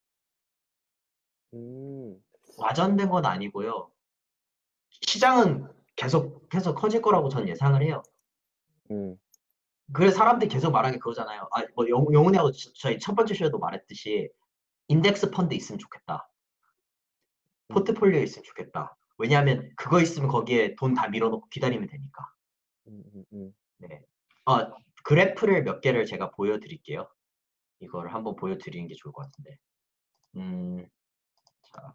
음, 와전된 건 아니고요. 시장은 계속해서 커질 거라고 전 예상을 해요. 음, 그래서 사람들이 계속 말하는 게 그거잖아요. 아, 뭐 영, 영훈이하고 저- 저희 첫 번째 쇼에도 말했듯이 인덱스 펀드 있으면 좋겠다. 음, 포트폴리오 있으면 좋겠다. 왜냐하면 그거 있으면 거기에 돈 다 밀어넣고 기다리면 되니까. 음, 음, 음. 네. 어, 그래프를 몇 개를 제가 보여드릴게요. 이걸 한번 보여드리는 게 좋을 것 같은데. 음, 자,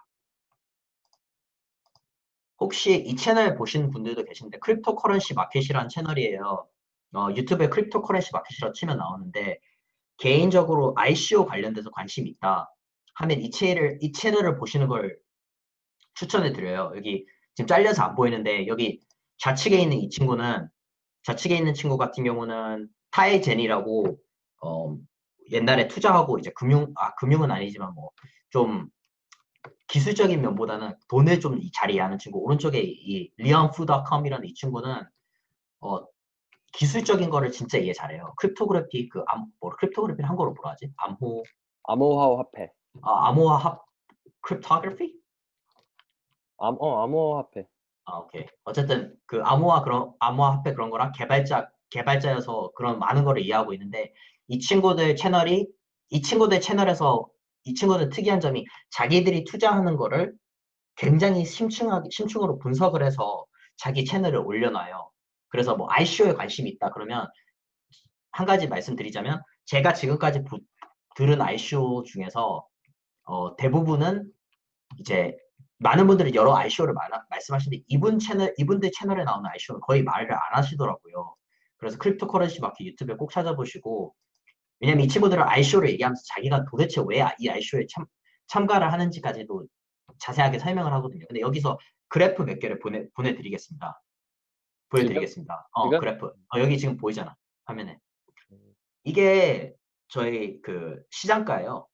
혹시 이 채널 보시는 분들도 계신데 크립토 커런시 마켓이라는 채널이에요. 어, 유튜브에 크립토 커런시 마켓이라고 치면 나오는데 개인적으로 아이씨오 관련돼서 관심이 있다 하면 이 채널을, 이 채널을 보시는 걸 추천해 드려요. 여기 지금 잘려서 안 보이는데 여기 좌측에 있는 이 친구는 좌측에 있는 친구 같은 경우는 타이젠이라고 어, 옛날에 투자하고 이제 금융 아 금융은 아니지만 뭐 좀 기술적인 면보다는 돈을 좀 잘 이해하는 친구. 오른쪽에 이 리언푸닷컴이라는 이 친구는 어, 기술적인 거를 진짜 이해 잘해요. 크립토그래피 그 암, 뭐 크립토그래피를 한국어로 뭐라 하지? 암호 암호화폐 화폐. 아, 암호화 크립토그래피? 암, 어, 암호화폐. 아, 오케이. 어쨌든 그 암호화 그런 암호화폐 그런 거랑 개발자 개발자여서 그런 많은 거를 이해하고 있는데 이 친구들 채널이 이 친구들 채널에서 이 친구들 특이한 점이 자기들이 투자하는 거를 굉장히 심층하게 심층으로 분석을 해서 자기 채널을 올려놔요. 그래서 뭐 아이씨오에 관심이 있다 그러면 한 가지 말씀드리자면 제가 지금까지 부- 들은 아이씨오 중에서 어, 대부분은 이제 많은 분들이 여러 아이씨오를 말씀하시는데 이분 채널 이분들 채널에 나오는 아이씨오는 거의 말을 안 하시더라고요. 그래서 크립토커런시 마켓 유튜브에 꼭 찾아보시고 왜냐면 이 친구들은 아이씨오를 얘기하면서 자기가 도대체 왜 이 아이씨오에 참, 참가를 하는지까지도 자세하게 설명을 하거든요. 근데 여기서 그래프 몇 개를 보내, 보내드리겠습니다. 지금? 보여드리겠습니다. 어, 지금? 그래프. 어, 여기 지금 보이잖아. 화면에. 음, 이게 저희 그 시장가예요.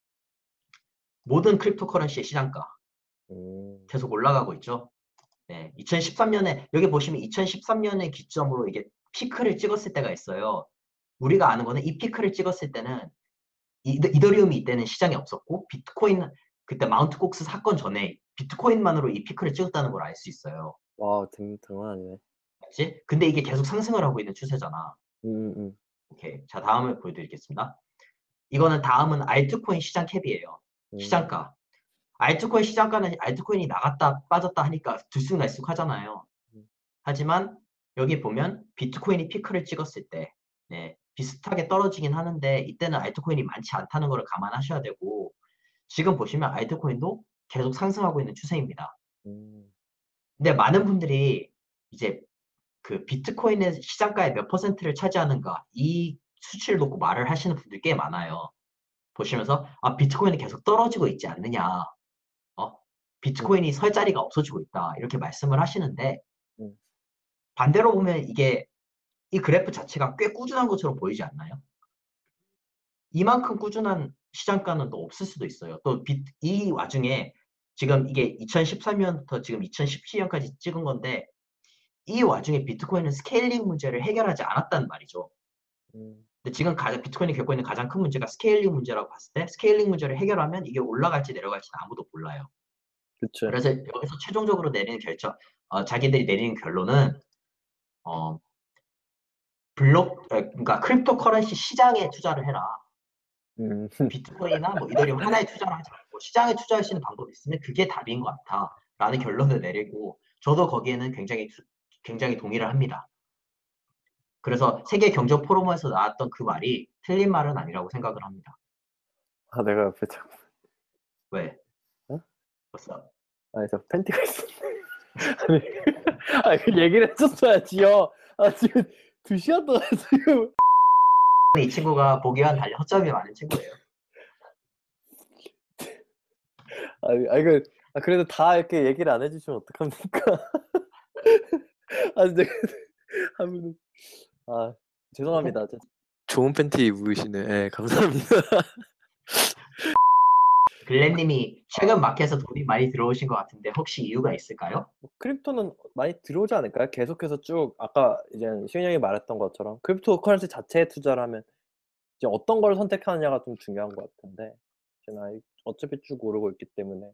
모든 크립토커런시의 시장가. 음, 계속 올라가고 있죠. 네, 이천십삼 년에 여기 보시면 이천십삼 년의 기점으로 이게 피크를 찍었을 때가 있어요. 우리가 아는 거는 이 피크를 찍었을 때는 이, 이더리움이 이때는 시장에 없었고 비트코인 그때 마운트 곡스 사건 전에 비트코인만으로 이 피크를 찍었다는 걸 알 수 있어요. 와, 등, 등은 아니네. 맞지? 근데 이게 계속 상승을 하고 있는 추세잖아. 음, 음, 오케이. 자, 다음을 보여드리겠습니다. 이거는 다음은 알트코인 시장 캡이에요. 음, 시장가. 알트코인 시장가는 알트코인이 나갔다 빠졌다 하니까 들쑥날쑥 하잖아요. 음, 하지만 여기 보면 비트코인이 피크를 찍었을 때 네, 비슷하게 떨어지긴 하는데 이때는 알트코인이 많지 않다는 것을 감안하셔야 되고 지금 보시면 알트코인도 계속 상승하고 있는 추세입니다. 음. 근데 많은 분들이 이제 그 비트코인의 시장가의 몇 퍼센트를 차지하는가 이 수치를 놓고 말을 하시는 분들 꽤 많아요. 보시면서 아 비트코인이 계속 떨어지고 있지 않느냐, 어? 음, 비트코인이 설 자리가 없어지고 있다 이렇게 말씀을 하시는데 음. 반대로 보면 이게 이 그래프 자체가 꽤 꾸준한 것처럼 보이지 않나요? 이만큼 꾸준한 시장가는 또 없을 수도 있어요. 또 이 와중에 지금 이게 이천십삼 년부터 지금 이천십칠 년까지 찍은 건데 이 와중에 비트코인은 스케일링 문제를 해결하지 않았단 말이죠. 음, 근데 지금 가장 비트코인이 겪고 있는 가장 큰 문제가 스케일링 문제라고 봤을 때 스케일링 문제를 해결하면 이게 올라갈지 내려갈지는 아무도 몰라요. 그치. 그래서 여기서 최종적으로 내리는 결정, 어, 자기들이 내리는 결론은 어, 블록, 어, 그러니까 크립토 커런시 시장에 투자를 해라. 음, 비트코인이나 뭐 이더리움 하나에 투자를 하지 말고 시장에 투자할 수 있는 방법이 있으면 그게 답인 것 같아라는 결론을 내리고 저도 거기에는 굉장히 투- 굉장히 동의를 합니다. 그래서 세계 경제 포럼에서 나왔던 그 말이 틀린 말은 아니라고 생각을 합니다. 아, 내가 옆에 자꾸, 왜? 어? 벌써 아니, 저 팬티가 있었네. 아니, 아니, 그 얘기를 했었어야지요. 아, 지금 두 시간 동안 지금. 이 친구가 보기와는 달리 허점이 많은 친구예요. 아니, 아니, 그, 아, 그래도 다 이렇게 얘기를 안 해주시면 어떡합니까? 아, 진짜, 하면은, 아, 죄송합니다. 저- 좋은 팬티 입으시네. 예, 감사합니다. 글렌님이 최근 마켓에서 돈이 많이 들어오신 것 같은데 혹시 이유가 있을까요? 크립토는 많이 들어오지 않을까요? 계속해서 쭉 아까 이제 시윤 형이 말했던 것처럼 크립토 커런시 자체에 투자를 하면 이제 어떤 걸 선택하느냐가 좀 중요한 것 같은데 이제 나 어차피 쭉 오르고 있기 때문에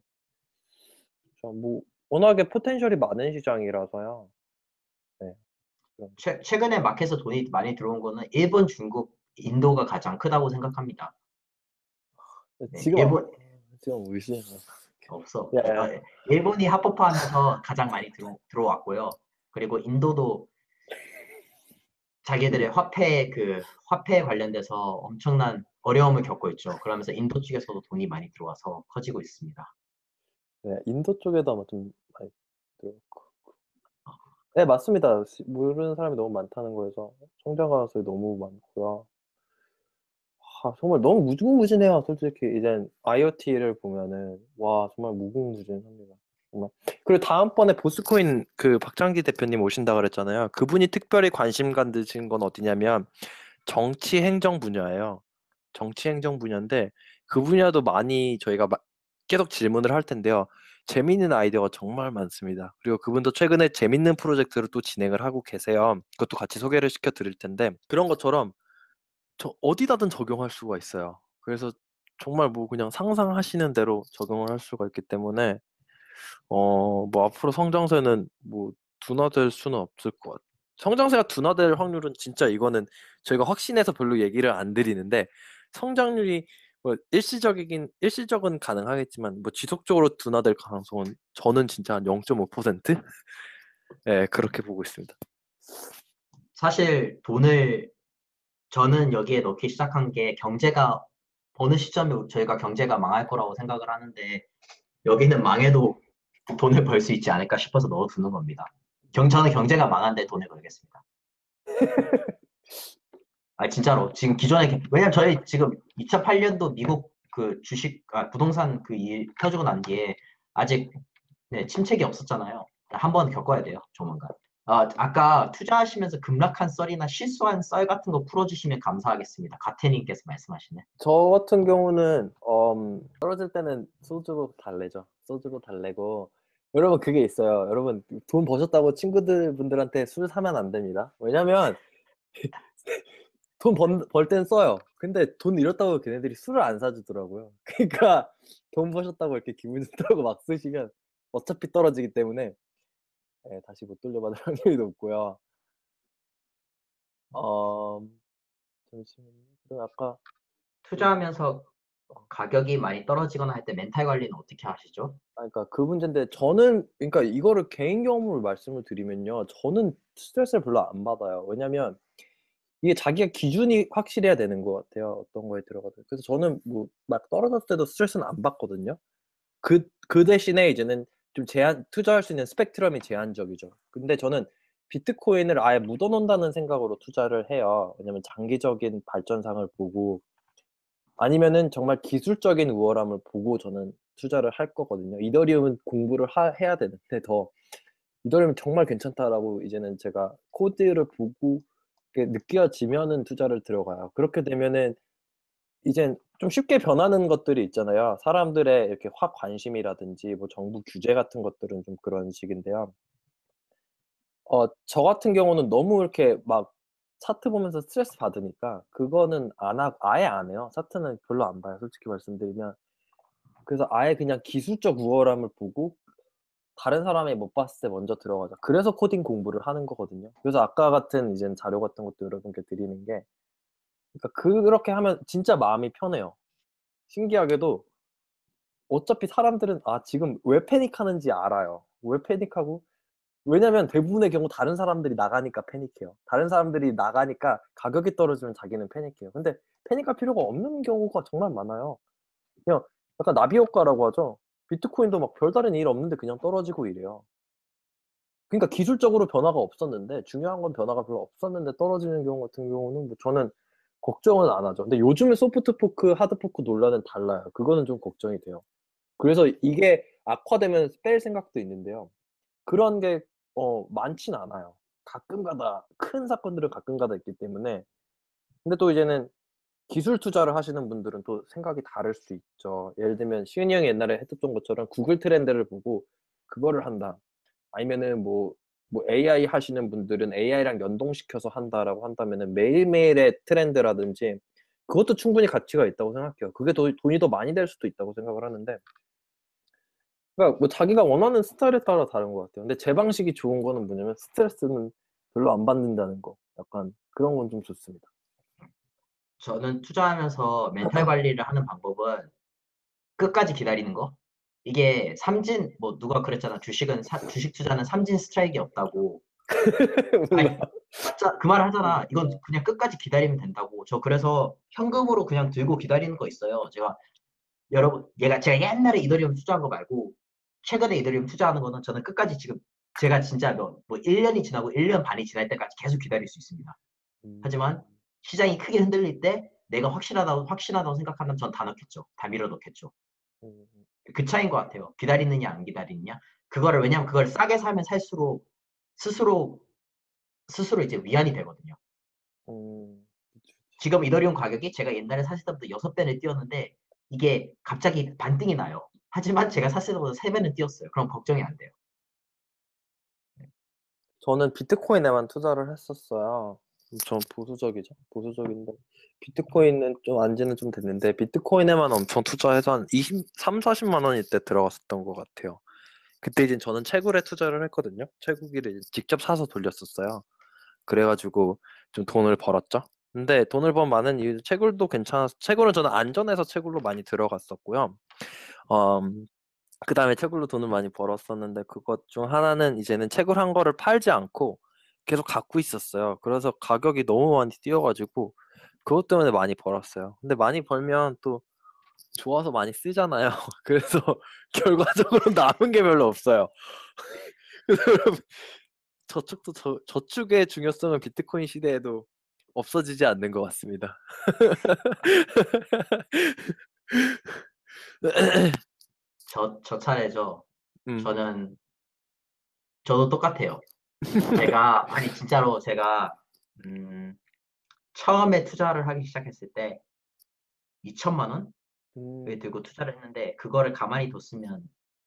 뭐 워낙에 포텐셜이 많은 시장이라서요. 네. 그럼 최, 최근에 마켓에서 돈이 많이 들어온 거는 일본, 중국, 인도가 가장 크다고 생각합니다. 네, 지금 아- 일본 지금 무시. 없어. 야, 예, 어, 야. 예. 일본이 합법화하면서 가장 많이 들어, 들어왔고요. 그리고 인도도 자기들의 화폐 그 화폐 관련돼서 엄청난 어려움을 겪고 있죠. 그러면서 인도 쪽에서도 돈이 많이 들어와서 커지고 있습니다. 네, 인도 쪽에도 아마 좀 많이 들어있고. 네, 맞습니다. 시- 모르는 사람이 너무 많다는 거에서 성장 가능성이 너무 많고요. 아, 정말 너무 무궁무진해요. 솔직히 이젠 아이오티를 보면은 와 정말 무궁무진합니다. 정말. 그리고 다음번에 보스코인 그 박장기 대표님 오신다 그랬잖아요. 그분이 특별히 관심 가지신 건 어디냐면 정치 행정 분야예요. 정치 행정 분야인데 그 분야도 많이 저희가 마- 계속 질문을 할 텐데요. 재밌는 아이디어가 정말 많습니다. 그리고 그분도 최근에 재밌는 프로젝트를 또 진행을 하고 계세요. 그것도 같이 소개를 시켜 드릴 텐데 그런 것처럼 저 어디다든 적용할 수가 있어요. 그래서 정말 뭐 그냥 상상하시는 대로 적용을 할 수가 있기 때문에 어, 뭐 앞으로 성장세는 뭐 둔화될 수는 없을 것 같아요. 성장세가 둔화될 확률은 진짜 이거는 저희가 확신해서 별로 얘기를 안 드리는데 성장률이 뭐 일시적이긴 일시적은 가능하겠지만 뭐 지속적으로 둔화될 가능성은 저는 진짜 한 영 점 오 퍼센트? 예, 그렇게 보고 있습니다. 사실 돈을 저는 여기에 넣기 시작한 게 경제가 어느 시점에 저희가 경제가 망할 거라고 생각을 하는데 여기는 망해도 돈을 벌 수 있지 않을까 싶어서 넣어두는 겁니다. 경, 저는 경제가 망한데 돈을 벌겠습니다. 아 진짜로 지금 기존에 경- 왜냐면 저희 지금 이천팔 년도 미국 그 주식 아, 부동산 그 일 터지고 난 뒤에 아직 네, 침체기 없었잖아요. 한 번 겪어야 돼요 조만간. 아, 아까 투자하시면서 급락한 썰이나 실수한 썰 같은 거 풀어주시면 감사하겠습니다. 가태님께서 말씀하시네. 저 같은 경우는 음, 떨어질 때는 소주로 달래죠. 소주로 달래고 여러분 그게 있어요. 여러분 돈 버셨다고 친구들 분들한테 술 사면 안 됩니다. 왜냐면 돈 벌 땐 써요. 근데 돈 잃었다고 걔네들이 술을 안 사주더라고요. 그러니까 돈 버셨다고 이렇게 기분 좋다고 막 쓰시면 어차피 떨어지기 때문에 예, 다시 못 돌려받을 확률이 높고요. 어, 잠시만요. 그리고 아까 그 투자하면서 가격이 많이 떨어지거나 할 때 멘탈 관리는 어떻게 하시죠? 아, 그러니까 그 문제인데 저는 그러니까 이거를 개인 경험으로 말씀을 드리면요. 저는 스트레스를 별로 안 받아요. 왜냐면 이게 자기가 기준이 확실해야 되는 것 같아요. 어떤 거에 들어가든. 그래서 저는 뭐 막 떨어졌을 때도 스트레스는 안 받거든요. 그, 그 대신에 이제는 좀 제한, 투자할 수 있는 스펙트럼이 제한적이죠. 근데 저는 비트코인을 아예 묻어놓는다는 생각으로 투자를 해요. 왜냐면 장기적인 발전상을 보고 아니면은 정말 기술적인 우월함을 보고 저는 투자를 할 거거든요. 이더리움은 공부를 하, 해야 되는데 더 이더리움 정말 괜찮다라고 이제는 제가 코드를 보고 이렇게 느껴지면은 투자를 들어가요. 그렇게 되면은 이젠 좀 쉽게 변하는 것들이 있잖아요. 사람들의 이렇게 확 관심이라든지 뭐 정부 규제 같은 것들은 좀 그런 식인데요. 어, 저 같은 경우는 너무 이렇게 막 차트 보면서 스트레스 받으니까 그거는 안 하, 아예 안 해요. 차트는 별로 안 봐요. 솔직히 말씀드리면. 그래서 아예 그냥 기술적 우월함을 보고 다른 사람이 못 봤을 때 먼저 들어가자. 그래서 코딩 공부를 하는 거거든요. 그래서 아까 같은 이제 자료 같은 것도 여러분께 드리는 게 그러니까 그렇게 하면 진짜 마음이 편해요. 신기하게도 어차피 사람들은 아 지금 왜 패닉하는지 알아요. 왜 패닉하고 왜냐면 대부분의 경우 다른 사람들이 나가니까 패닉해요. 다른 사람들이 나가니까 가격이 떨어지면 자기는 패닉해요. 근데 패닉할 필요가 없는 경우가 정말 많아요. 그냥 약간 나비 효과라고 하죠. 비트코인도 막 별다른 일 없는데 그냥 떨어지고 이래요. 그러니까 기술적으로 변화가 없었는데 중요한 건 변화가 별로 없었는데 떨어지는 경우 같은 경우는 뭐 저는 걱정은 안 하죠. 근데 요즘에 소프트 포크, 하드 포크 논란은 달라요. 그거는 좀 걱정이 돼요. 그래서 이게 악화되면 뺄 생각도 있는데요. 그런 게 어, 많진 않아요. 가끔가다 큰 사건들은 가끔가다 있기 때문에. 근데 또 이제는 기술 투자를 하시는 분들은 또 생각이 다를 수 있죠. 예를 들면 시은이 형이 옛날에 했었던 것처럼 구글 트렌드를 보고 그거를 한다. 아니면은 뭐, 뭐 에이아이 하시는 분들은 에이아이랑 연동시켜서 한다라고 한다면은 매일매일의 트렌드라든지 그것도 충분히 가치가 있다고 생각해요. 그게 더, 돈이 더 많이 될 수도 있다고 생각을 하는데 그러니까 뭐 자기가 원하는 스타일에 따라 다른 것 같아요. 근데 제 방식이 좋은 거는 뭐냐면 스트레스는 별로 안 받는다는 거. 약간 그런 건 좀 좋습니다. 저는 투자하면서 멘탈 관리를 하는 방법은 끝까지 기다리는 거. 이게 삼진 뭐 누가 그랬잖아. 주식은 사- 주식 투자는 삼진 스트라이크가 없다고. 아니 몰라. 맞자 그 말 하잖아. 이건 그냥 끝까지 기다리면 된다고. 저 그래서 현금으로 그냥 들고 기다리는 거 있어요. 제가 여러분 얘가 제가 옛날에 이더리움 투자한 거 말고 최근에 이더리움 투자하는 거는 저는 끝까지 지금 제가 진짜 뭐, 뭐 일 년이 지나고 일 년 반이 지날 때까지 계속 기다릴 수 있습니다. 음, 하지만 시장이 크게 흔들릴 때 내가 확실하다고 확신하다고 생각하면 전 다 넣겠죠. 다 밀어 넣겠죠. 음, 그 차이인 것 같아요. 기다리느냐 안 기다리느냐. 그거를 왜냐면 그걸 싸게 사면 살수록 스스로 스스로 이제 위안이 되거든요. 음, 지금 이더리움 가격이 제가 옛날에 샀을 때보다 여섯 배는 뛰었는데 이게 갑자기 반등이 나요. 하지만 제가 샀을 때보다 세 배는 뛰었어요. 그럼 걱정이 안 돼요. 저는 비트코인에만 투자를 했었어요. 좀 보수적이죠. 보수적인데 비트코인은 좀 안지는 좀 됐는데 비트코인에만 엄청 투자해서 한 이십삼, 사십만 원일 때 들어갔었던 것 같아요. 그때 이제 저는 채굴에 투자를 했거든요. 채굴기를 직접 사서 돌렸었어요. 그래가지고 좀 돈을 벌었죠. 근데 돈을 번 많은 이유 채굴도 괜찮아서 채굴은 저는 안전해서 채굴로 많이 들어갔었고요. 음, 그 다음에 채굴로 돈을 많이 벌었었는데 그것 중 하나는 이제는 채굴한 거를 팔지 않고 계속 갖고 있었어요. 그래서 가격이 너무 많이 뛰어가지고 그것 때문에 많이 벌었어요. 근데 많이 벌면 또 좋아서 많이 쓰잖아요. 그래서 결과적으로 남은 게 별로 없어요. 그래서 여러분 저축도 저, 저축의 중요성은 비트코인 시대에도 없어지지 않는 것 같습니다. 저, 저 차례죠. 음, 저는, 저도 똑같아요. 제가, 아니, 진짜로 제가, 음, 처음에 투자를 하기 시작했을 때 이천만 원을 음, 들고 투자를 했는데, 그거를 가만히 뒀으면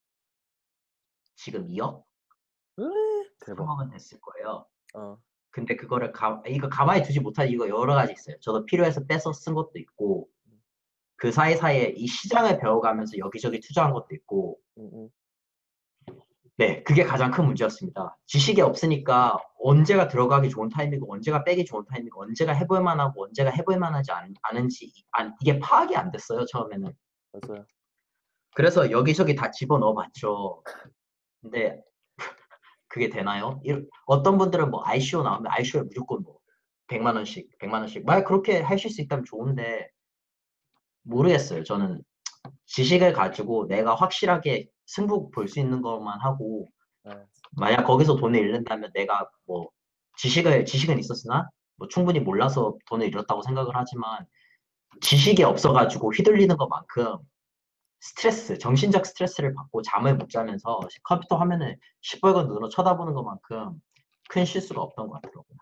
지금 이억? 대박. 삼억은 됐을 거예요. 어, 근데 그거를 가, 이거 가만히 두지 못한 이유가 여러 가지 있어요. 저도 필요해서 빼서 쓴 것도 있고, 그 사이사이에 이 시장을 배워가면서 여기저기 투자한 것도 있고, 음, 음, 네, 그게 가장 큰 문제였습니다. 지식이 없으니까 언제가 들어가기 좋은 타이밍이고, 언제가 빼기 좋은 타이밍이고, 언제가 해볼 만하고, 언제가 해볼 만하지 않, 않은지, 안, 이게 파악이 안 됐어요, 처음에는. 맞아요. 그래서 여기저기 다 집어넣어 봤죠. 근데 그게 되나요? 이- 어떤 분들은 뭐 아이씨오 나오면 아이씨오에 무조건 뭐 백만 원씩, 백만 원씩. 만약 그렇게 하실 수 있다면 좋은데, 모르겠어요. 저는 지식을 가지고 내가 확실하게 승부 볼 수 있는 것만 하고, 네, 만약 거기서 돈을 잃는다면 내가 뭐 지식을 지식은 있었으나 뭐 충분히 몰라서 돈을 잃었다고 생각을 하지만 지식이 없어가지고 휘둘리는 것만큼 스트레스, 정신적 스트레스를 받고 잠을 못 자면서 컴퓨터 화면을 시뻘건 눈으로 쳐다보는 것만큼 큰 실수가 없던 것 같더라고요.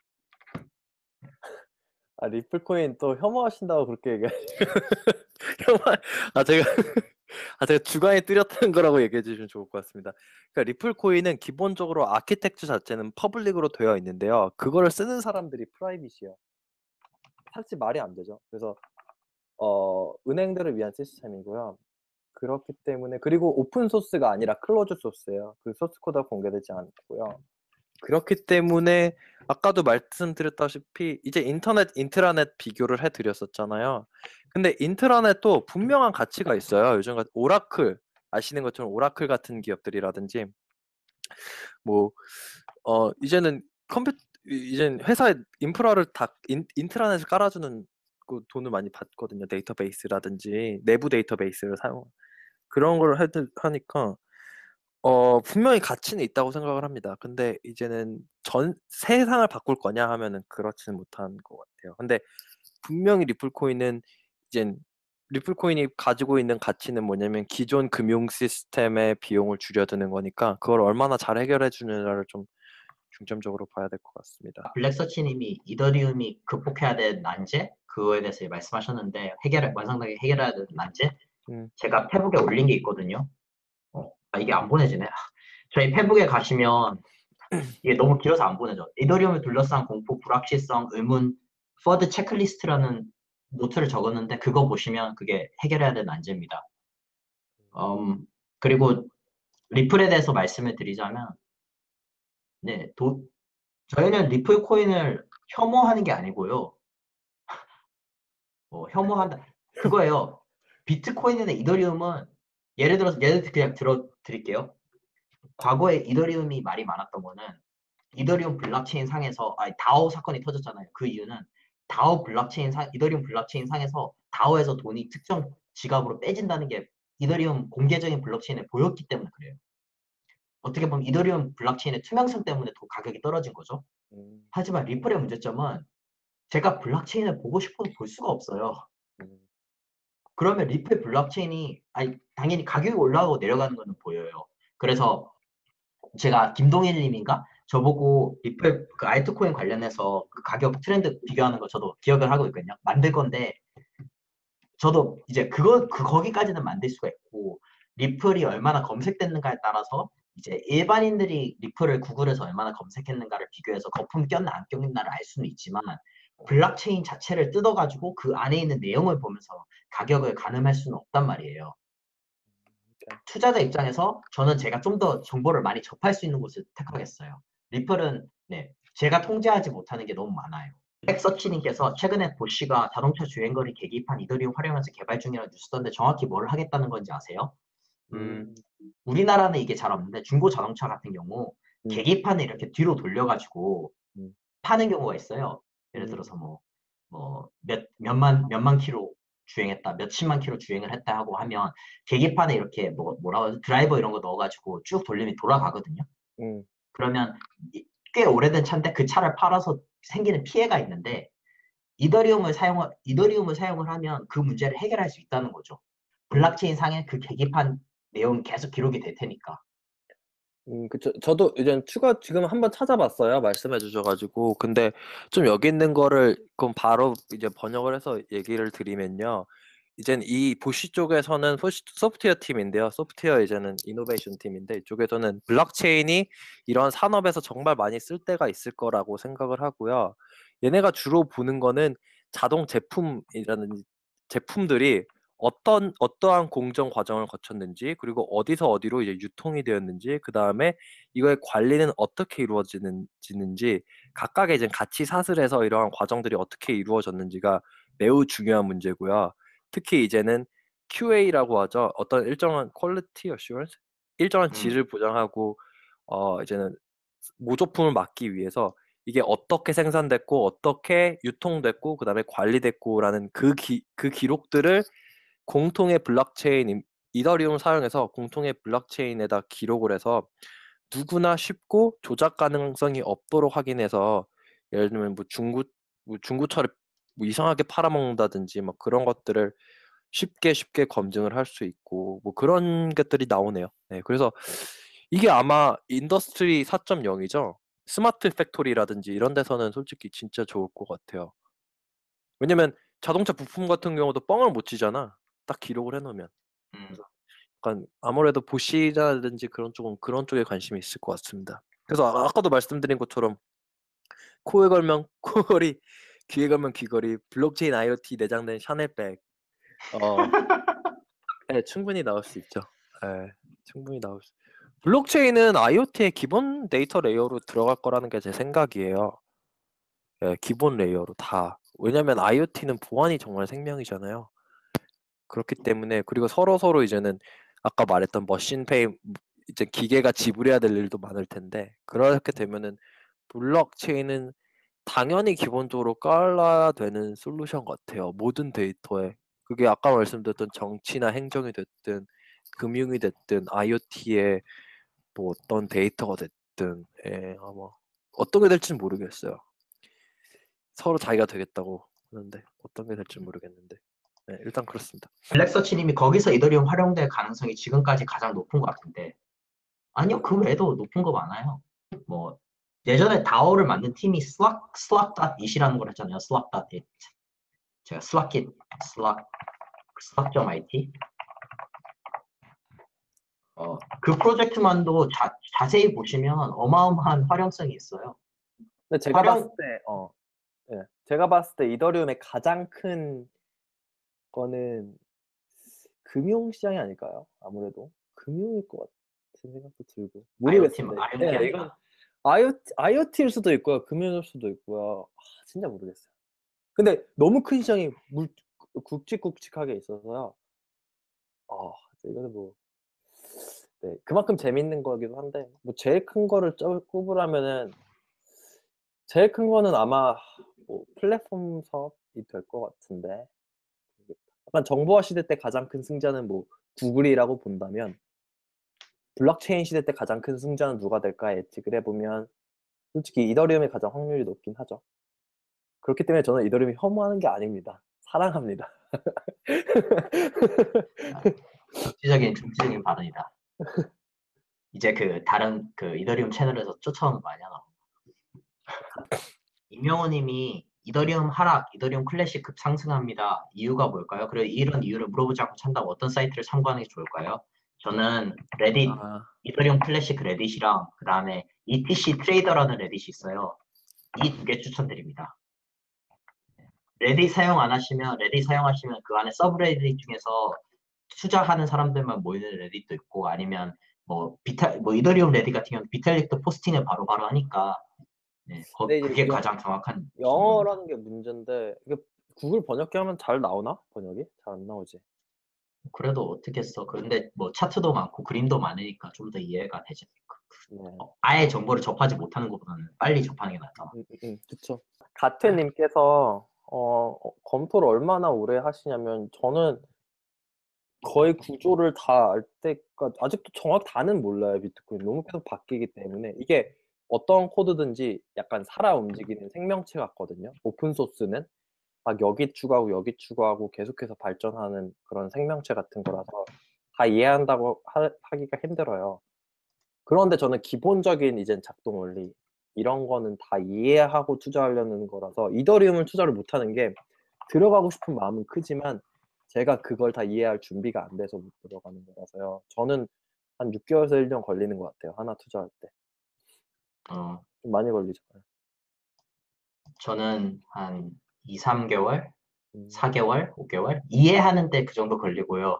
아, 리플코인 또 혐오하신다고 그렇게 얘기하시고 혐오 아 제가 아 제가 주관이 뚜렷한 거라고 얘기해 주시면 좋을 것 같습니다. 그러니까 리플코인은 기본적으로 아키텍처 자체는 퍼블릭으로 되어 있는데요. 그거를 쓰는 사람들이 프라이빗이에요. 사실 말이 안 되죠. 그래서 어 은행들을 위한 시스템이고요. 그렇기 때문에 그리고 오픈 소스가 아니라 클로즈 소스예요. 그 소스 코드가 공개되지 않고요. 그렇기 때문에 아까도 말씀드렸다시피 이제 인터넷, 인트라넷 비교를 해드렸었잖아요. 근데 인트라넷도 분명한 가치가 있어요. 요즘 같은 오라클 아시는 것처럼 오라클 같은 기업들이라든지 뭐 어 이제는 컴퓨터 이제는 회사에 인프라를 다 인, 인트라넷을 깔아주는 그 돈을 많이 받거든요. 데이터베이스라든지 내부 데이터베이스를 사용 그런 걸 해드, 하니까 어 분명히 가치는 있다고 생각을 합니다. 근데 이제는 전 세상을 바꿀 거냐 하면은 그렇지는 못한 것 같아요. 근데 분명히 리플코인은 이젠 리플코인이 가지고 있는 가치는 뭐냐면 기존 금융 시스템의 비용을 줄여드는 거니까 그걸 얼마나 잘 해결해 주느냐를 좀 중점적으로 봐야 될 것 같습니다. 블랙서치님이 이더리움이 극복해야 될 난제? 그거에 대해서 말씀하셨는데 해결 완성하게 해결해야 될 난제? 음, 제가 페북에 올린 게 있거든요. 어, 아, 이게 안 보내지네. 아, 저희 페북에 가시면 이게 너무 길어서 안 보내죠. 이더리움을 둘러싼 공포, 불확실성, 의문, 퍼드 체크리스트라는 노트를 적었는데 그거 보시면 그게 해결해야 되는 난제입니다. 음, 그리고 리플에 대해서 말씀을 드리자면 네, 도, 저희는 리플 코인을 혐오하는 게 아니고요. 뭐 혐오한다. 그거예요. 비트코인이나 이더리움은 예를 들어서 예를 들어 그냥 들어 드릴게요. 과거에 이더리움이 말이 많았던 거는 이더리움 블록체인 상에서 아니 다오 사건이 터졌잖아요. 그 이유는 다오 블록체인 상 이더리움 블록체인 상에서 다오에서 돈이 특정 지갑으로 빼진다는 게 이더리움 공개적인 블록체인에 보였기 때문에 그래요. 어떻게 보면 이더리움 블록체인의 투명성 때문에 더 가격이 떨어진 거죠. 음, 하지만 리플의 문제점은 제가 블록체인을 보고 싶어도 볼 수가 없어요. 음, 그러면 리플 블록체인이 아니 당연히 가격이 올라가고 내려가는 거는 보여요. 그래서 제가 김동일님인가? 저보고 리플 그 알트코인 관련해서 그 가격 트렌드 비교하는 거 저도 기억을 하고 있거든요. 만들 건데 저도 이제 그거 그 거기까지는 만들 수가 있고 리플이 얼마나 검색됐는가에 따라서 이제 일반인들이 리플을 구글에서 얼마나 검색했는가를 비교해서 거품 꼈나 안 꼈나를 알 수는 있지만 블록체인 자체를 뜯어가지고 그 안에 있는 내용을 보면서 가격을 가늠할 수는 없단 말이에요. 투자자 입장에서 저는 제가 좀 더 정보를 많이 접할 수 있는 곳을 택하겠어요. 리플은 네, 제가 통제하지 못하는 게 너무 많아요. 백서치님께서 최근에 보쉬가 자동차 주행거리 계기판 이더리움 활용해서 개발 중이라는 뉴스던데 정확히 뭘 하겠다는 건지 아세요? 음, 음, 우리나라는 이게 잘 없는데 중고 자동차 같은 경우 음, 계기판을 이렇게 뒤로 돌려가지고 음, 파는 경우가 있어요. 예를 음, 들어서 뭐, 뭐, 몇, 몇만, 몇만 킬로 주행했다, 몇십만 킬로 주행을 했다 하고 하면 계기판에 이렇게 뭐, 뭐라고 하지? 드라이버 이런 거 넣어가지고 쭉 돌리면 돌아가거든요. 음, 그러면 이- 꽤 오래된 차인데 그 차를 팔아서 생기는 피해가 있는데 이더리움을 사용, 이더리움을 사용을 하면 그 문제를 해결할 수 있다는 거죠. 음. 블록체인 상에 그 계기판 내용이 계속 기록이 될 테니까. 음, 그쵸. 저도 이제 추가 지금 한번 찾아봤어요. 말씀해 주셔가지고. 근데 좀 여기 있는 거를 그럼 바로 이제 번역을 해서 얘기를 드리면요. 이젠 이 보쉬 쪽에서는 소시- 소프트웨어 팀인데요. 소프트웨어 이제는 이노베이션 팀인데 이쪽에서는 블록체인이 이런 산업에서 정말 많이 쓸 때가 있을 거라고 생각을 하고요. 얘네가 주로 보는 거는 자동 제품이라는 제품들이 어떤 어떠한 공정 과정을 거쳤는지 그리고 어디서 어디로 이제 유통이 되었는지 그 다음에 이거의 관리는 어떻게 이루어지는지 각각의 이제 가치 사슬에서 이러한 과정들이 어떻게 이루어졌는지가 매우 중요한 문제고요. 특히 이제는 큐에이라고 하죠. 어떤 일정한 퀄리티 어슈런스, 일정한 음, 질을 보장하고 어 이제는 모조품을 막기 위해서 이게 어떻게 생산됐고 어떻게 유통됐고 그다음에 관리됐고라는 그 기, 그 기록들을 공통의 블록체인 이더리움 사용해서 공통의 블록체인에다 기록을 해서 누구나 쉽고 조작 가능성이 없도록 확인해서 예를 들면 뭐 중고 뭐 중고차를 뭐 이상하게 팔아먹는다든지 뭐 그런 것들을 쉽게 쉽게 검증을 할 수 있고 뭐 그런 것들이 나오네요. 네, 그래서 이게 아마 인더스트리 사 점 영이죠. 스마트 팩토리라든지 이런 데서는 솔직히 진짜 좋을 것 같아요. 왜냐면 자동차 부품 같은 경우도 뻥을 못 치잖아. 딱 기록을 해놓으면. 음. 그래서 약간 아무래도 보시라든지 그런 쪽은 그런 쪽에 관심이 있을 것 같습니다. 그래서 아- 아까도 말씀드린 것처럼 코에 걸면 코걸이, 귀에 걸면 귀걸이, 블록체인 아이오티 내장된 샤넬백, 어, 네, 충분히 나올 수 있죠. 네, 충분히 나올 수. 블록체인은 아이오티의 기본 데이터 레이어로 들어갈 거라는 게 제 생각이에요. 네, 기본 레이어로 다. 왜냐면 아이오티는 보안이 정말 생명이잖아요. 그렇기 때문에 그리고 서로 서로 이제는 아까 말했던 머신페이 이제 기계가 지불해야 될 일도 많을 텐데 그렇게 되면은 블록체인은 당연히 기본적으로 깔아야 되는 솔루션 같아요. 모든 데이터에. 그게 아까 말씀드렸던 정치나 행정이 됐든 금융이 됐든 아이오티의 뭐 어떤 데이터가 됐든 예, 아마 어떤 게 될지는 모르겠어요. 서로 자기가 되겠다고 하는데 어떤 게 될지 모르겠는데 네, 일단 그렇습니다. 블랙서치님이 거기서 이더리움 활용될 가능성이 지금까지 가장 높은 것 같은데 아니요 그 외에도 높은 거 많아요. 뭐 예전에 다오를 만든 팀이 슬락 슬락닷잇이라는 걸 했잖아요. 슬락닷잇 제가 슬락잇 슬락 슬락.it 어, 그 프로젝트만도 자, 자세히 보시면 어마어마한 활용성이 있어요. 근데 제가 봤을 활용 때, 어, 예. 제가 봤을 때 이더리움의 가장 큰 거는 금융 시장이 아닐까요? 아무래도 금융일 것 같은 생각도 들고 IoT, 모르겠습니다. IoT 예, 이건 아니라 아이오티, 아이오티일 수도 있고요, 금융일 수도 있고요. 아, 진짜 모르겠어요. 근데 너무 큰 시장이 물, 굵직굵직하게 있어서요. 아, 이거는 뭐, 네, 그만큼 재밌는 거기도 한데, 뭐 제일 큰 거를 쪄- 꼽으라면은 제일 큰 거는 아마 뭐 플랫폼 사업이 될 것 같은데. 약간 정보화 시대 때 가장 큰 승자는 뭐 구글이라고 본다면 블록체인 시대 때 가장 큰 승자는 누가 될까 예측을 해보면 솔직히 이더리움이 가장 확률이 높긴 하죠. 그렇기 때문에 저는 이더리움이 혐오하는 게 아닙니다. 사랑합니다. 정치적인 정치적인 발언이다. 이제 그 다른 그 이더리움 채널에서 쫓아오는 거 아니야, 너. 임영호님이 이더리움 하락, 이더리움 클래식 급 상승합니다. 이유가 뭘까요? 그리고 이런 이유를 물어보지 않고 찬다고 어떤 사이트를 참고하는 게 좋을까요? 저는 레딧, 아, 이더리움 클래식 레딧이랑 그 다음에 이티씨 트레이더라는 레딧이 있어요. 이 두 개 추천드립니다. 레딧 사용 안 하시면 레딧 사용하시면 그 안에 서브레딧 중에서 투자하는 사람들만 모이는 레딧도 있고 아니면 뭐 비탈 뭐 이더리움 레딧 같은 경우는 비탈릭도 포스팅을 바로바로 하니까 네, 거- 근데 이제 그게 영, 가장 정확한 정보입니다. 영어라는 게 문제인데 이게 구글 번역기 하면 잘 나오나? 번역이? 잘 안 나오지. 그래도 어떻게 써? 그런데 뭐 차트도 많고 그림도 많으니까 좀 더 이해가 되지. 네. 어, 아예 정보를 접하지 못하는 것보다는 빨리 접하는 게 낫잖아. 음, 음, 음, 그쵸. 가태님께서 어, 어, 검토를 얼마나 오래 하시냐면 저는 거의 구조를 다 알 때까 아직도 정확히 다는 몰라요. 비트코인 너무 계속 바뀌기 때문에 이게 어떤 코드든지 약간 살아 움직이는 생명체 같거든요. 오픈 소스는 막 여기 추가하고 여기 추가하고 계속해서 발전하는 그런 생명체 같은 거라서 다 이해한다고 하, 하기가 힘들어요. 그런데 저는 기본적인 이제 작동 원리 이런 거는 다 이해하고 투자하려는 거라서 이더리움을 투자를 못하는 게 들어가고 싶은 마음은 크지만 제가 그걸 다 이해할 준비가 안 돼서 못 들어가는 거라서요. 저는 한 육 개월에서 일 년 걸리는 것 같아요. 하나 투자할 때. 어, 좀 많이 걸리잖아요. 저는 한 이, 삼 개월, 음, 사 개월, 오 개월 이해하는 데 그 정도 걸리고요.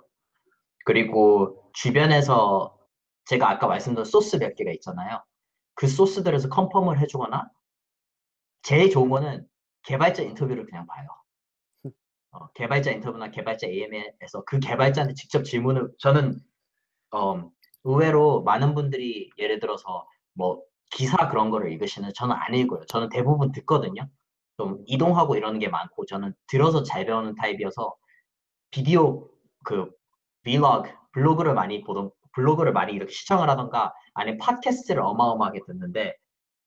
그리고 주변에서 제가 아까 말씀드린 소스 몇 개가 있잖아요. 그 소스들에서 컨펌을 해주거나 제일 좋은 거는 개발자 인터뷰를 그냥 봐요. 어, 개발자 인터뷰나 개발자 에이엠에서 그 개발자한테 직접 질문을 저는 어, 의외로 많은 분들이 예를 들어서 뭐 기사 그런 거를 읽으시는 저는 안 읽어요. 저는 대부분 듣거든요. 좀 이동하고 이러는 게 많고 저는 들어서 잘 배우는 타입이어서 비디오 그 vlog 블로그를 많이 보던 블로그를 많이 이렇게 시청을 하던가 아니면 팟캐스트를 어마어마하게 듣는데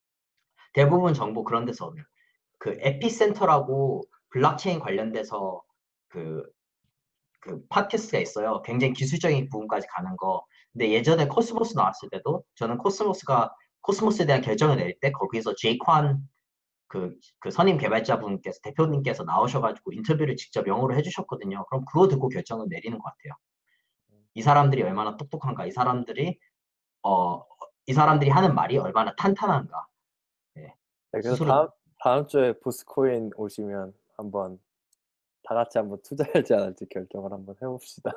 대부분 정보 그런 데서 얻어요. 그 에피센터라고 블록체인 관련돼서 그, 그 팟캐스트가 있어요. 굉장히 기술적인 부분까지 가는 거. 근데 예전에 코스모스 나왔을 때도 저는 코스모스가 코스모스에 대한 결정을 내릴 때 거기서 제이콘 그, 그 선임 개발자분께서 대표님께서 나오셔가지고 인터뷰를 직접 영어로 해주셨거든요. 그럼 그거 듣고 결정을 내리는 것 같아요. 이 사람들이 얼마나 똑똑한가, 이 사람들이 어, 이 사람들이 하는 말이 얼마나 탄탄한가. 네, 네, 그래서 스스로 다음 다음 주에 보스코인 오시면 한번 다 같이 한번 투자할지 안 할지 결정을 한번 해봅시다.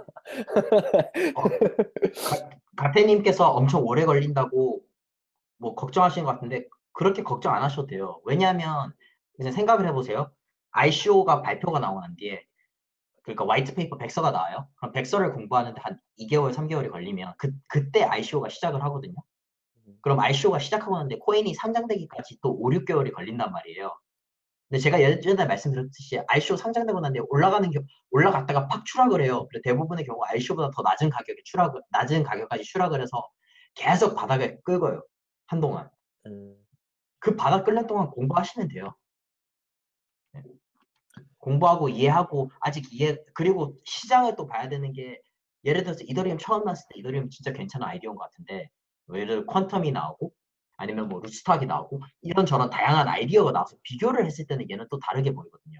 어, 가, 가태님께서 엄청 오래 걸린다고 뭐 걱정하시는 것 같은데 그렇게 걱정 안 하셔도 돼요. 왜냐하면 이제 생각을 해보세요. 아이씨오가 발표가 나고 난 뒤에 그러니까 화이트 페이퍼 백서가 나와요. 그럼 백서를 공부하는데 한 이 개월, 삼 개월이 걸리면 그 그때 아이씨오가 시작을 하거든요. 그럼 아이씨오가 시작하고 나는데 코인이 상장되기까지 또 오, 육 개월이 걸린단 말이에요. 근데 제가 예전에 말씀드렸듯이 아이씨오 상장되고 난 뒤에 올라가는 게 올라갔다가 팍 추락을 해요. 그래 대부분의 경우 아이씨오보다 더 낮은 가격에 추락을 낮은 가격까지 추락을 해서 계속 바닥에 끌고요. 한동안. 음, 그 바닥 끓는 동안 공부하시면 돼요. 공부하고 이해하고 아직 이해 그리고 시장을 또 봐야 되는 게 예를 들어서 이더리움 처음 나왔을 때 이더리움 진짜 괜찮은 아이디어인 것 같은데 예를 들어 퀀텀이 나오고 아니면 뭐 루스탁이 나오고 이런 저런 다양한 아이디어가 나와서 비교를 했을 때는 얘는 또 다르게 보이거든요.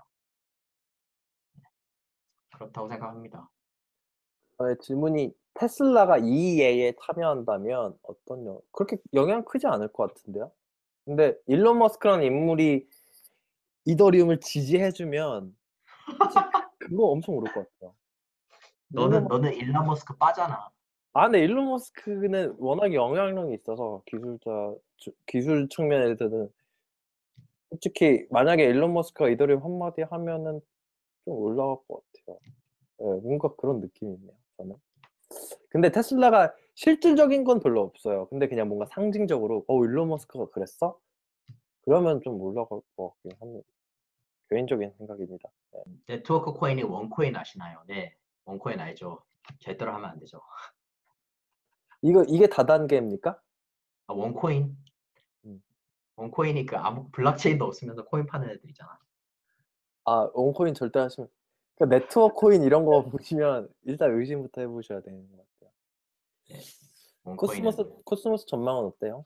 그렇다고 생각합니다. 저의 질문이 테슬라가 이이에이에 참여한다면 어떤 영 그렇게 영향 크지 않을 것 같은데요? 근데 일론 머스크라는 인물이 이더리움을 지지해주면 솔직히 그거 엄청 오를 것 같아요. 일론 너는 머스크, 너는 일론 머스크 빠잖아. 아, 근데 일론 머스크는 워낙에 영향력이 있어서 기술자 주- 기술 측면에서는 솔직히 만약에 일론 머스크가 이더리움 한마디 하면은 좀 올라갈 것 같아요. 네, 뭔가 그런 느낌이 있네요. 저는. 근데 테슬라가 실질적인 건 별로 없어요. 근데 그냥 뭔가 상징적으로 어 일론 머스크가 그랬어? 그러면 좀 올라갈 것 같긴 합니다. 개인적인 생각입니다. 네. 네트워크 코인이 원코인 아시나요? 네. 원코인 알죠. 절대로 하면 안 되죠. 이거 이게 다단계입니까? 아, 원코인. 음. 원코인이 그 아무 블록체인도 없으면서 코인 파는 애들이잖아. 아, 원코인 절대 하시면 그러니까 네트워크 코인 이런 거 보시면 일단 의심부터 해보셔야 되는 것 같아요. 네. 원코인은 코스모스 코스모스 전망은 어때요?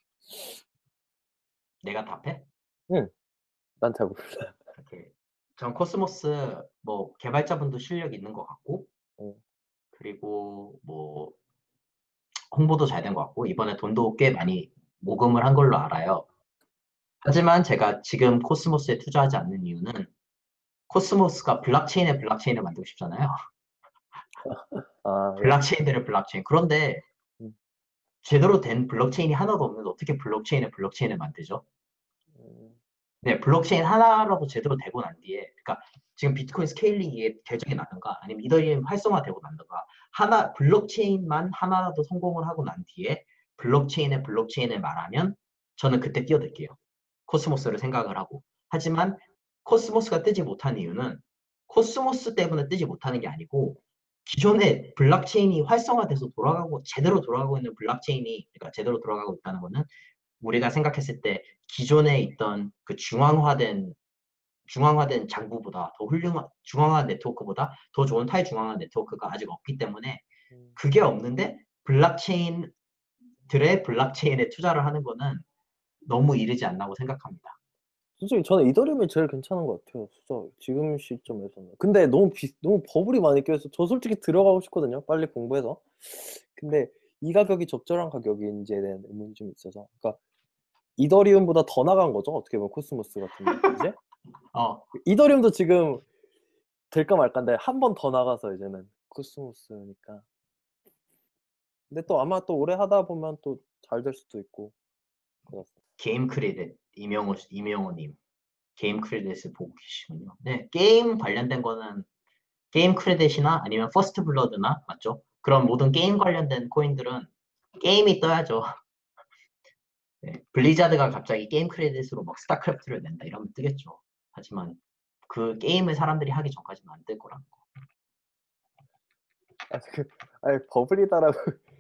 내가 답해? 응, 난 잘 몰라. 이렇게 전 코스모스 뭐 개발자분도 실력 있는 것 같고 응. 그리고 뭐 홍보도 잘 된 것 같고 이번에 돈도 꽤 많이 모금을 한 걸로 알아요. 하지만 제가 지금 코스모스에 투자하지 않는 이유는 코스모스가 블록체인에 블록체인을 만들고 싶잖아요. 아, 예. 블록체인들의 블록체인. 그런데 음, 제대로 된 블록체인이 하나도 없는데 어떻게 블록체인에 블록체인을 만들죠? 음, 네, 블록체인 하나라도 제대로 되고 난 뒤에, 그러니까 지금 비트코인 스케일링이 결정이 나든가, 아니면 이더리움 활성화되고 나든가, 하나, 블록체인만 하나라도 성공을 하고 난 뒤에, 블록체인에 블록체인을 말하면, 저는 그때 뛰어들게요. 코스모스를 생각을 하고. 하지만, 코스모스가 뜨지 못한 이유는, 코스모스 때문에 뜨지 못하는 게 아니고, 기존에 블록체인이 활성화돼서 돌아가고, 제대로 돌아가고 있는 블록체인이, 그러니까 제대로 돌아가고 있다는 거는, 우리가 생각했을 때 기존에 있던 그 중앙화된 중앙화된 장부보다 더 훌륭한 중앙화 네트워크보다 더 좋은 탈중앙화 네트워크가 아직 없기 때문에 음. 그게 없는데 블록체인들의 블록체인에 투자를 하는 거는 너무 이르지 않나고 생각합니다. 솔직히 저는 이더리움이 제일 괜찮은 것 같아요. 진짜 지금 시점에서는. 근데 너무 비, 너무 버블이 많이 껴서 저 솔직히 들어가고 싶거든요. 빨리 공부해서. 근데 이 가격이 적절한 가격인지에 대한 의문이 좀 있어서. 그러니까 이더리움보다 더 나간 거죠. 어떻게 보면 코스모스 같은 게 이제 어, 이더리움도 지금 될까 말까인데 한 번 더 나가서 이제는 코스모스니까. 근데 또 아마 또 오래 하다 보면 또 잘 될 수도 있고 그렇습니다. 게임 크레딧 이명호 이명호님 게임 크레딧을 보고 계시군요. 네, 게임 관련된 거는 게임 크레딧이나 아니면 퍼스트 블러드나 맞죠? 그런 모든 게임 관련된 코인들은 게임이 떠야죠. 네, 블리자드가 갑자기 게임 크레딧으로 막 스타크래프트를 낸다 이러면 뜨겠죠. 하지만 그 게임을 사람들이 하기 전까지는 안 뜰 거라는 거. 아, 그, 아니 버블이다라고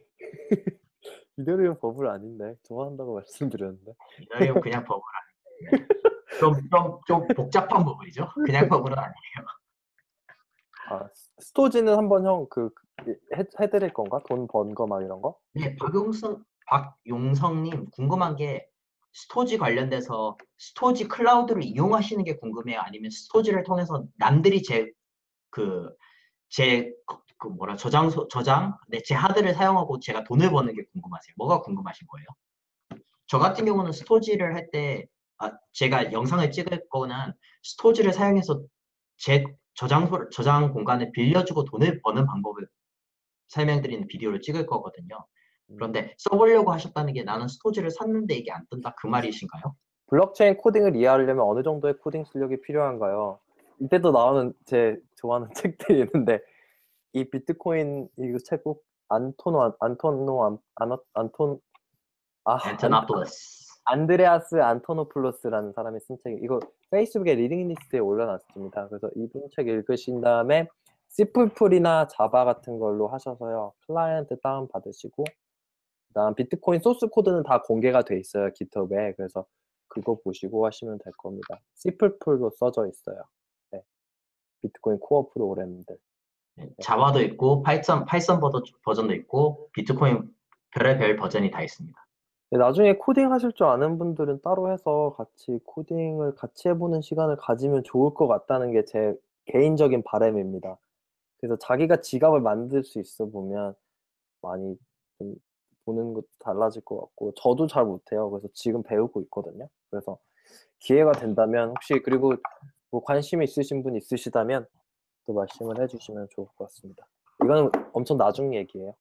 이더리움 버블 아닌데 좋아한다고 말씀드렸는데. 이더리움 그냥 버블 아니에요. 좀, 좀, 좀 복잡한 버블이죠. 그냥 버블은 아니에요. 아, 스토지는 한번 형 그 해드릴 건가? 돈 번 거 막 이런 거? 네, 박용성, 박용성님 궁금한 게 스토지 관련돼서 스토지 클라우드를 이용하시는 게 궁금해요? 아니면 스토지를 통해서 남들이 제, 그, 제, 그 뭐라, 저장소, 저장? 네, 제 하드를 사용하고 제가 돈을 버는 게 궁금하세요? 뭐가 궁금하신 거예요? 저 같은 경우는 스토지를 할 때, 아, 제가 영상을 찍을 거는 스토지를 사용해서 제 저장소, 저장 공간을 빌려주고 돈을 버는 방법을 설명드리는 비디오를 찍을 거거든요. 음. 그런데 써보려고 하셨다는 게 나는 스토지를 샀는데 이게 안 뜬다 그 말이신가요? 블록체인 코딩을 이해하려면 어느 정도의 코딩 실력이 필요한가요? 이때도 나오는 제 좋아하는 책들이 있는데 이 비트코인 이 책국 안토노 안- 안토노 안, 안, 안톤 아 안, 앤토나플러스. 안드레아스 안토노플로스라는 사람이 쓴 책, 이거 페이스북에 리딩 리스트에 올려놨습니다. 그래서 이분 책 읽으신 다음에 씨풀풀이나 자바 같은 걸로 하셔서요. 클라이언트 다운 받으시고 그다음 비트코인 소스 코드는 다 공개가 돼 있어요. 깃허브에. 그래서 그거 보시고 하시면 될 겁니다. 씨풀풀도 써져 있어요. 네. 비트코인 코어 프로그램들. 네. 자바도 있고 파이썬 파이썬 버전, 버전도 있고 비트코인 별의별 버전이 다 있습니다. 네, 나중에 코딩 하실 줄 아는 분들은 따로 해서 같이 코딩을 같이 해보는 시간을 가지면 좋을 것 같다는 게 제 개인적인 바람입니다. 그래서 자기가 지갑을 만들 수 있어 보면 많이 좀 보는 것도 달라질 것 같고, 저도 잘 못해요. 그래서 지금 배우고 있거든요. 그래서 기회가 된다면 혹시, 그리고 뭐 관심 있으신 분 있으시다면 또 말씀을 해주시면 좋을 것 같습니다. 이거는 엄청 나중 얘기예요.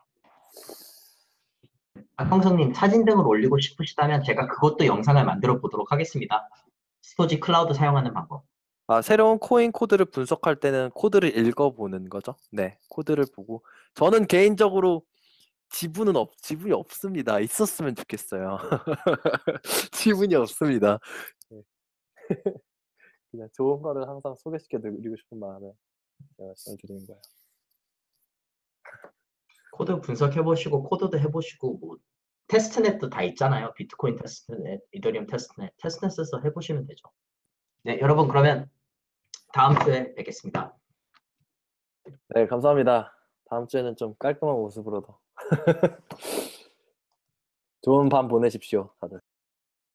박형성님 사진 등을 올리고 싶으시다면 제가 그것도 영상을 만들어 보도록 하겠습니다. 스토지 클라우드 사용하는 방법. 아, 새로운 코인 코드를 분석할 때는 코드를 읽어보는 거죠. 네, 코드를 보고. 저는 개인적으로 지분은 없, 지분이 없습니다. 있었으면 좋겠어요. 지분이 없습니다. 네. 그냥 좋은 거를 항상 소개시켜 드리고 싶은 마음에 제가 말씀을 드리는 거예요. 코드 분석해보시고 코드도 해보시고 뭐 테스트넷도 다 있잖아요. 비트코인 테스트넷, 이더리움 테스트넷, 테스트넷 써서 해보시면 되죠. 네, 여러분 그러면 다음 주에 뵙겠습니다. 네, 감사합니다. 다음 주에는 좀 깔끔한 모습으로 더 좋은 밤 보내십시오, 다들.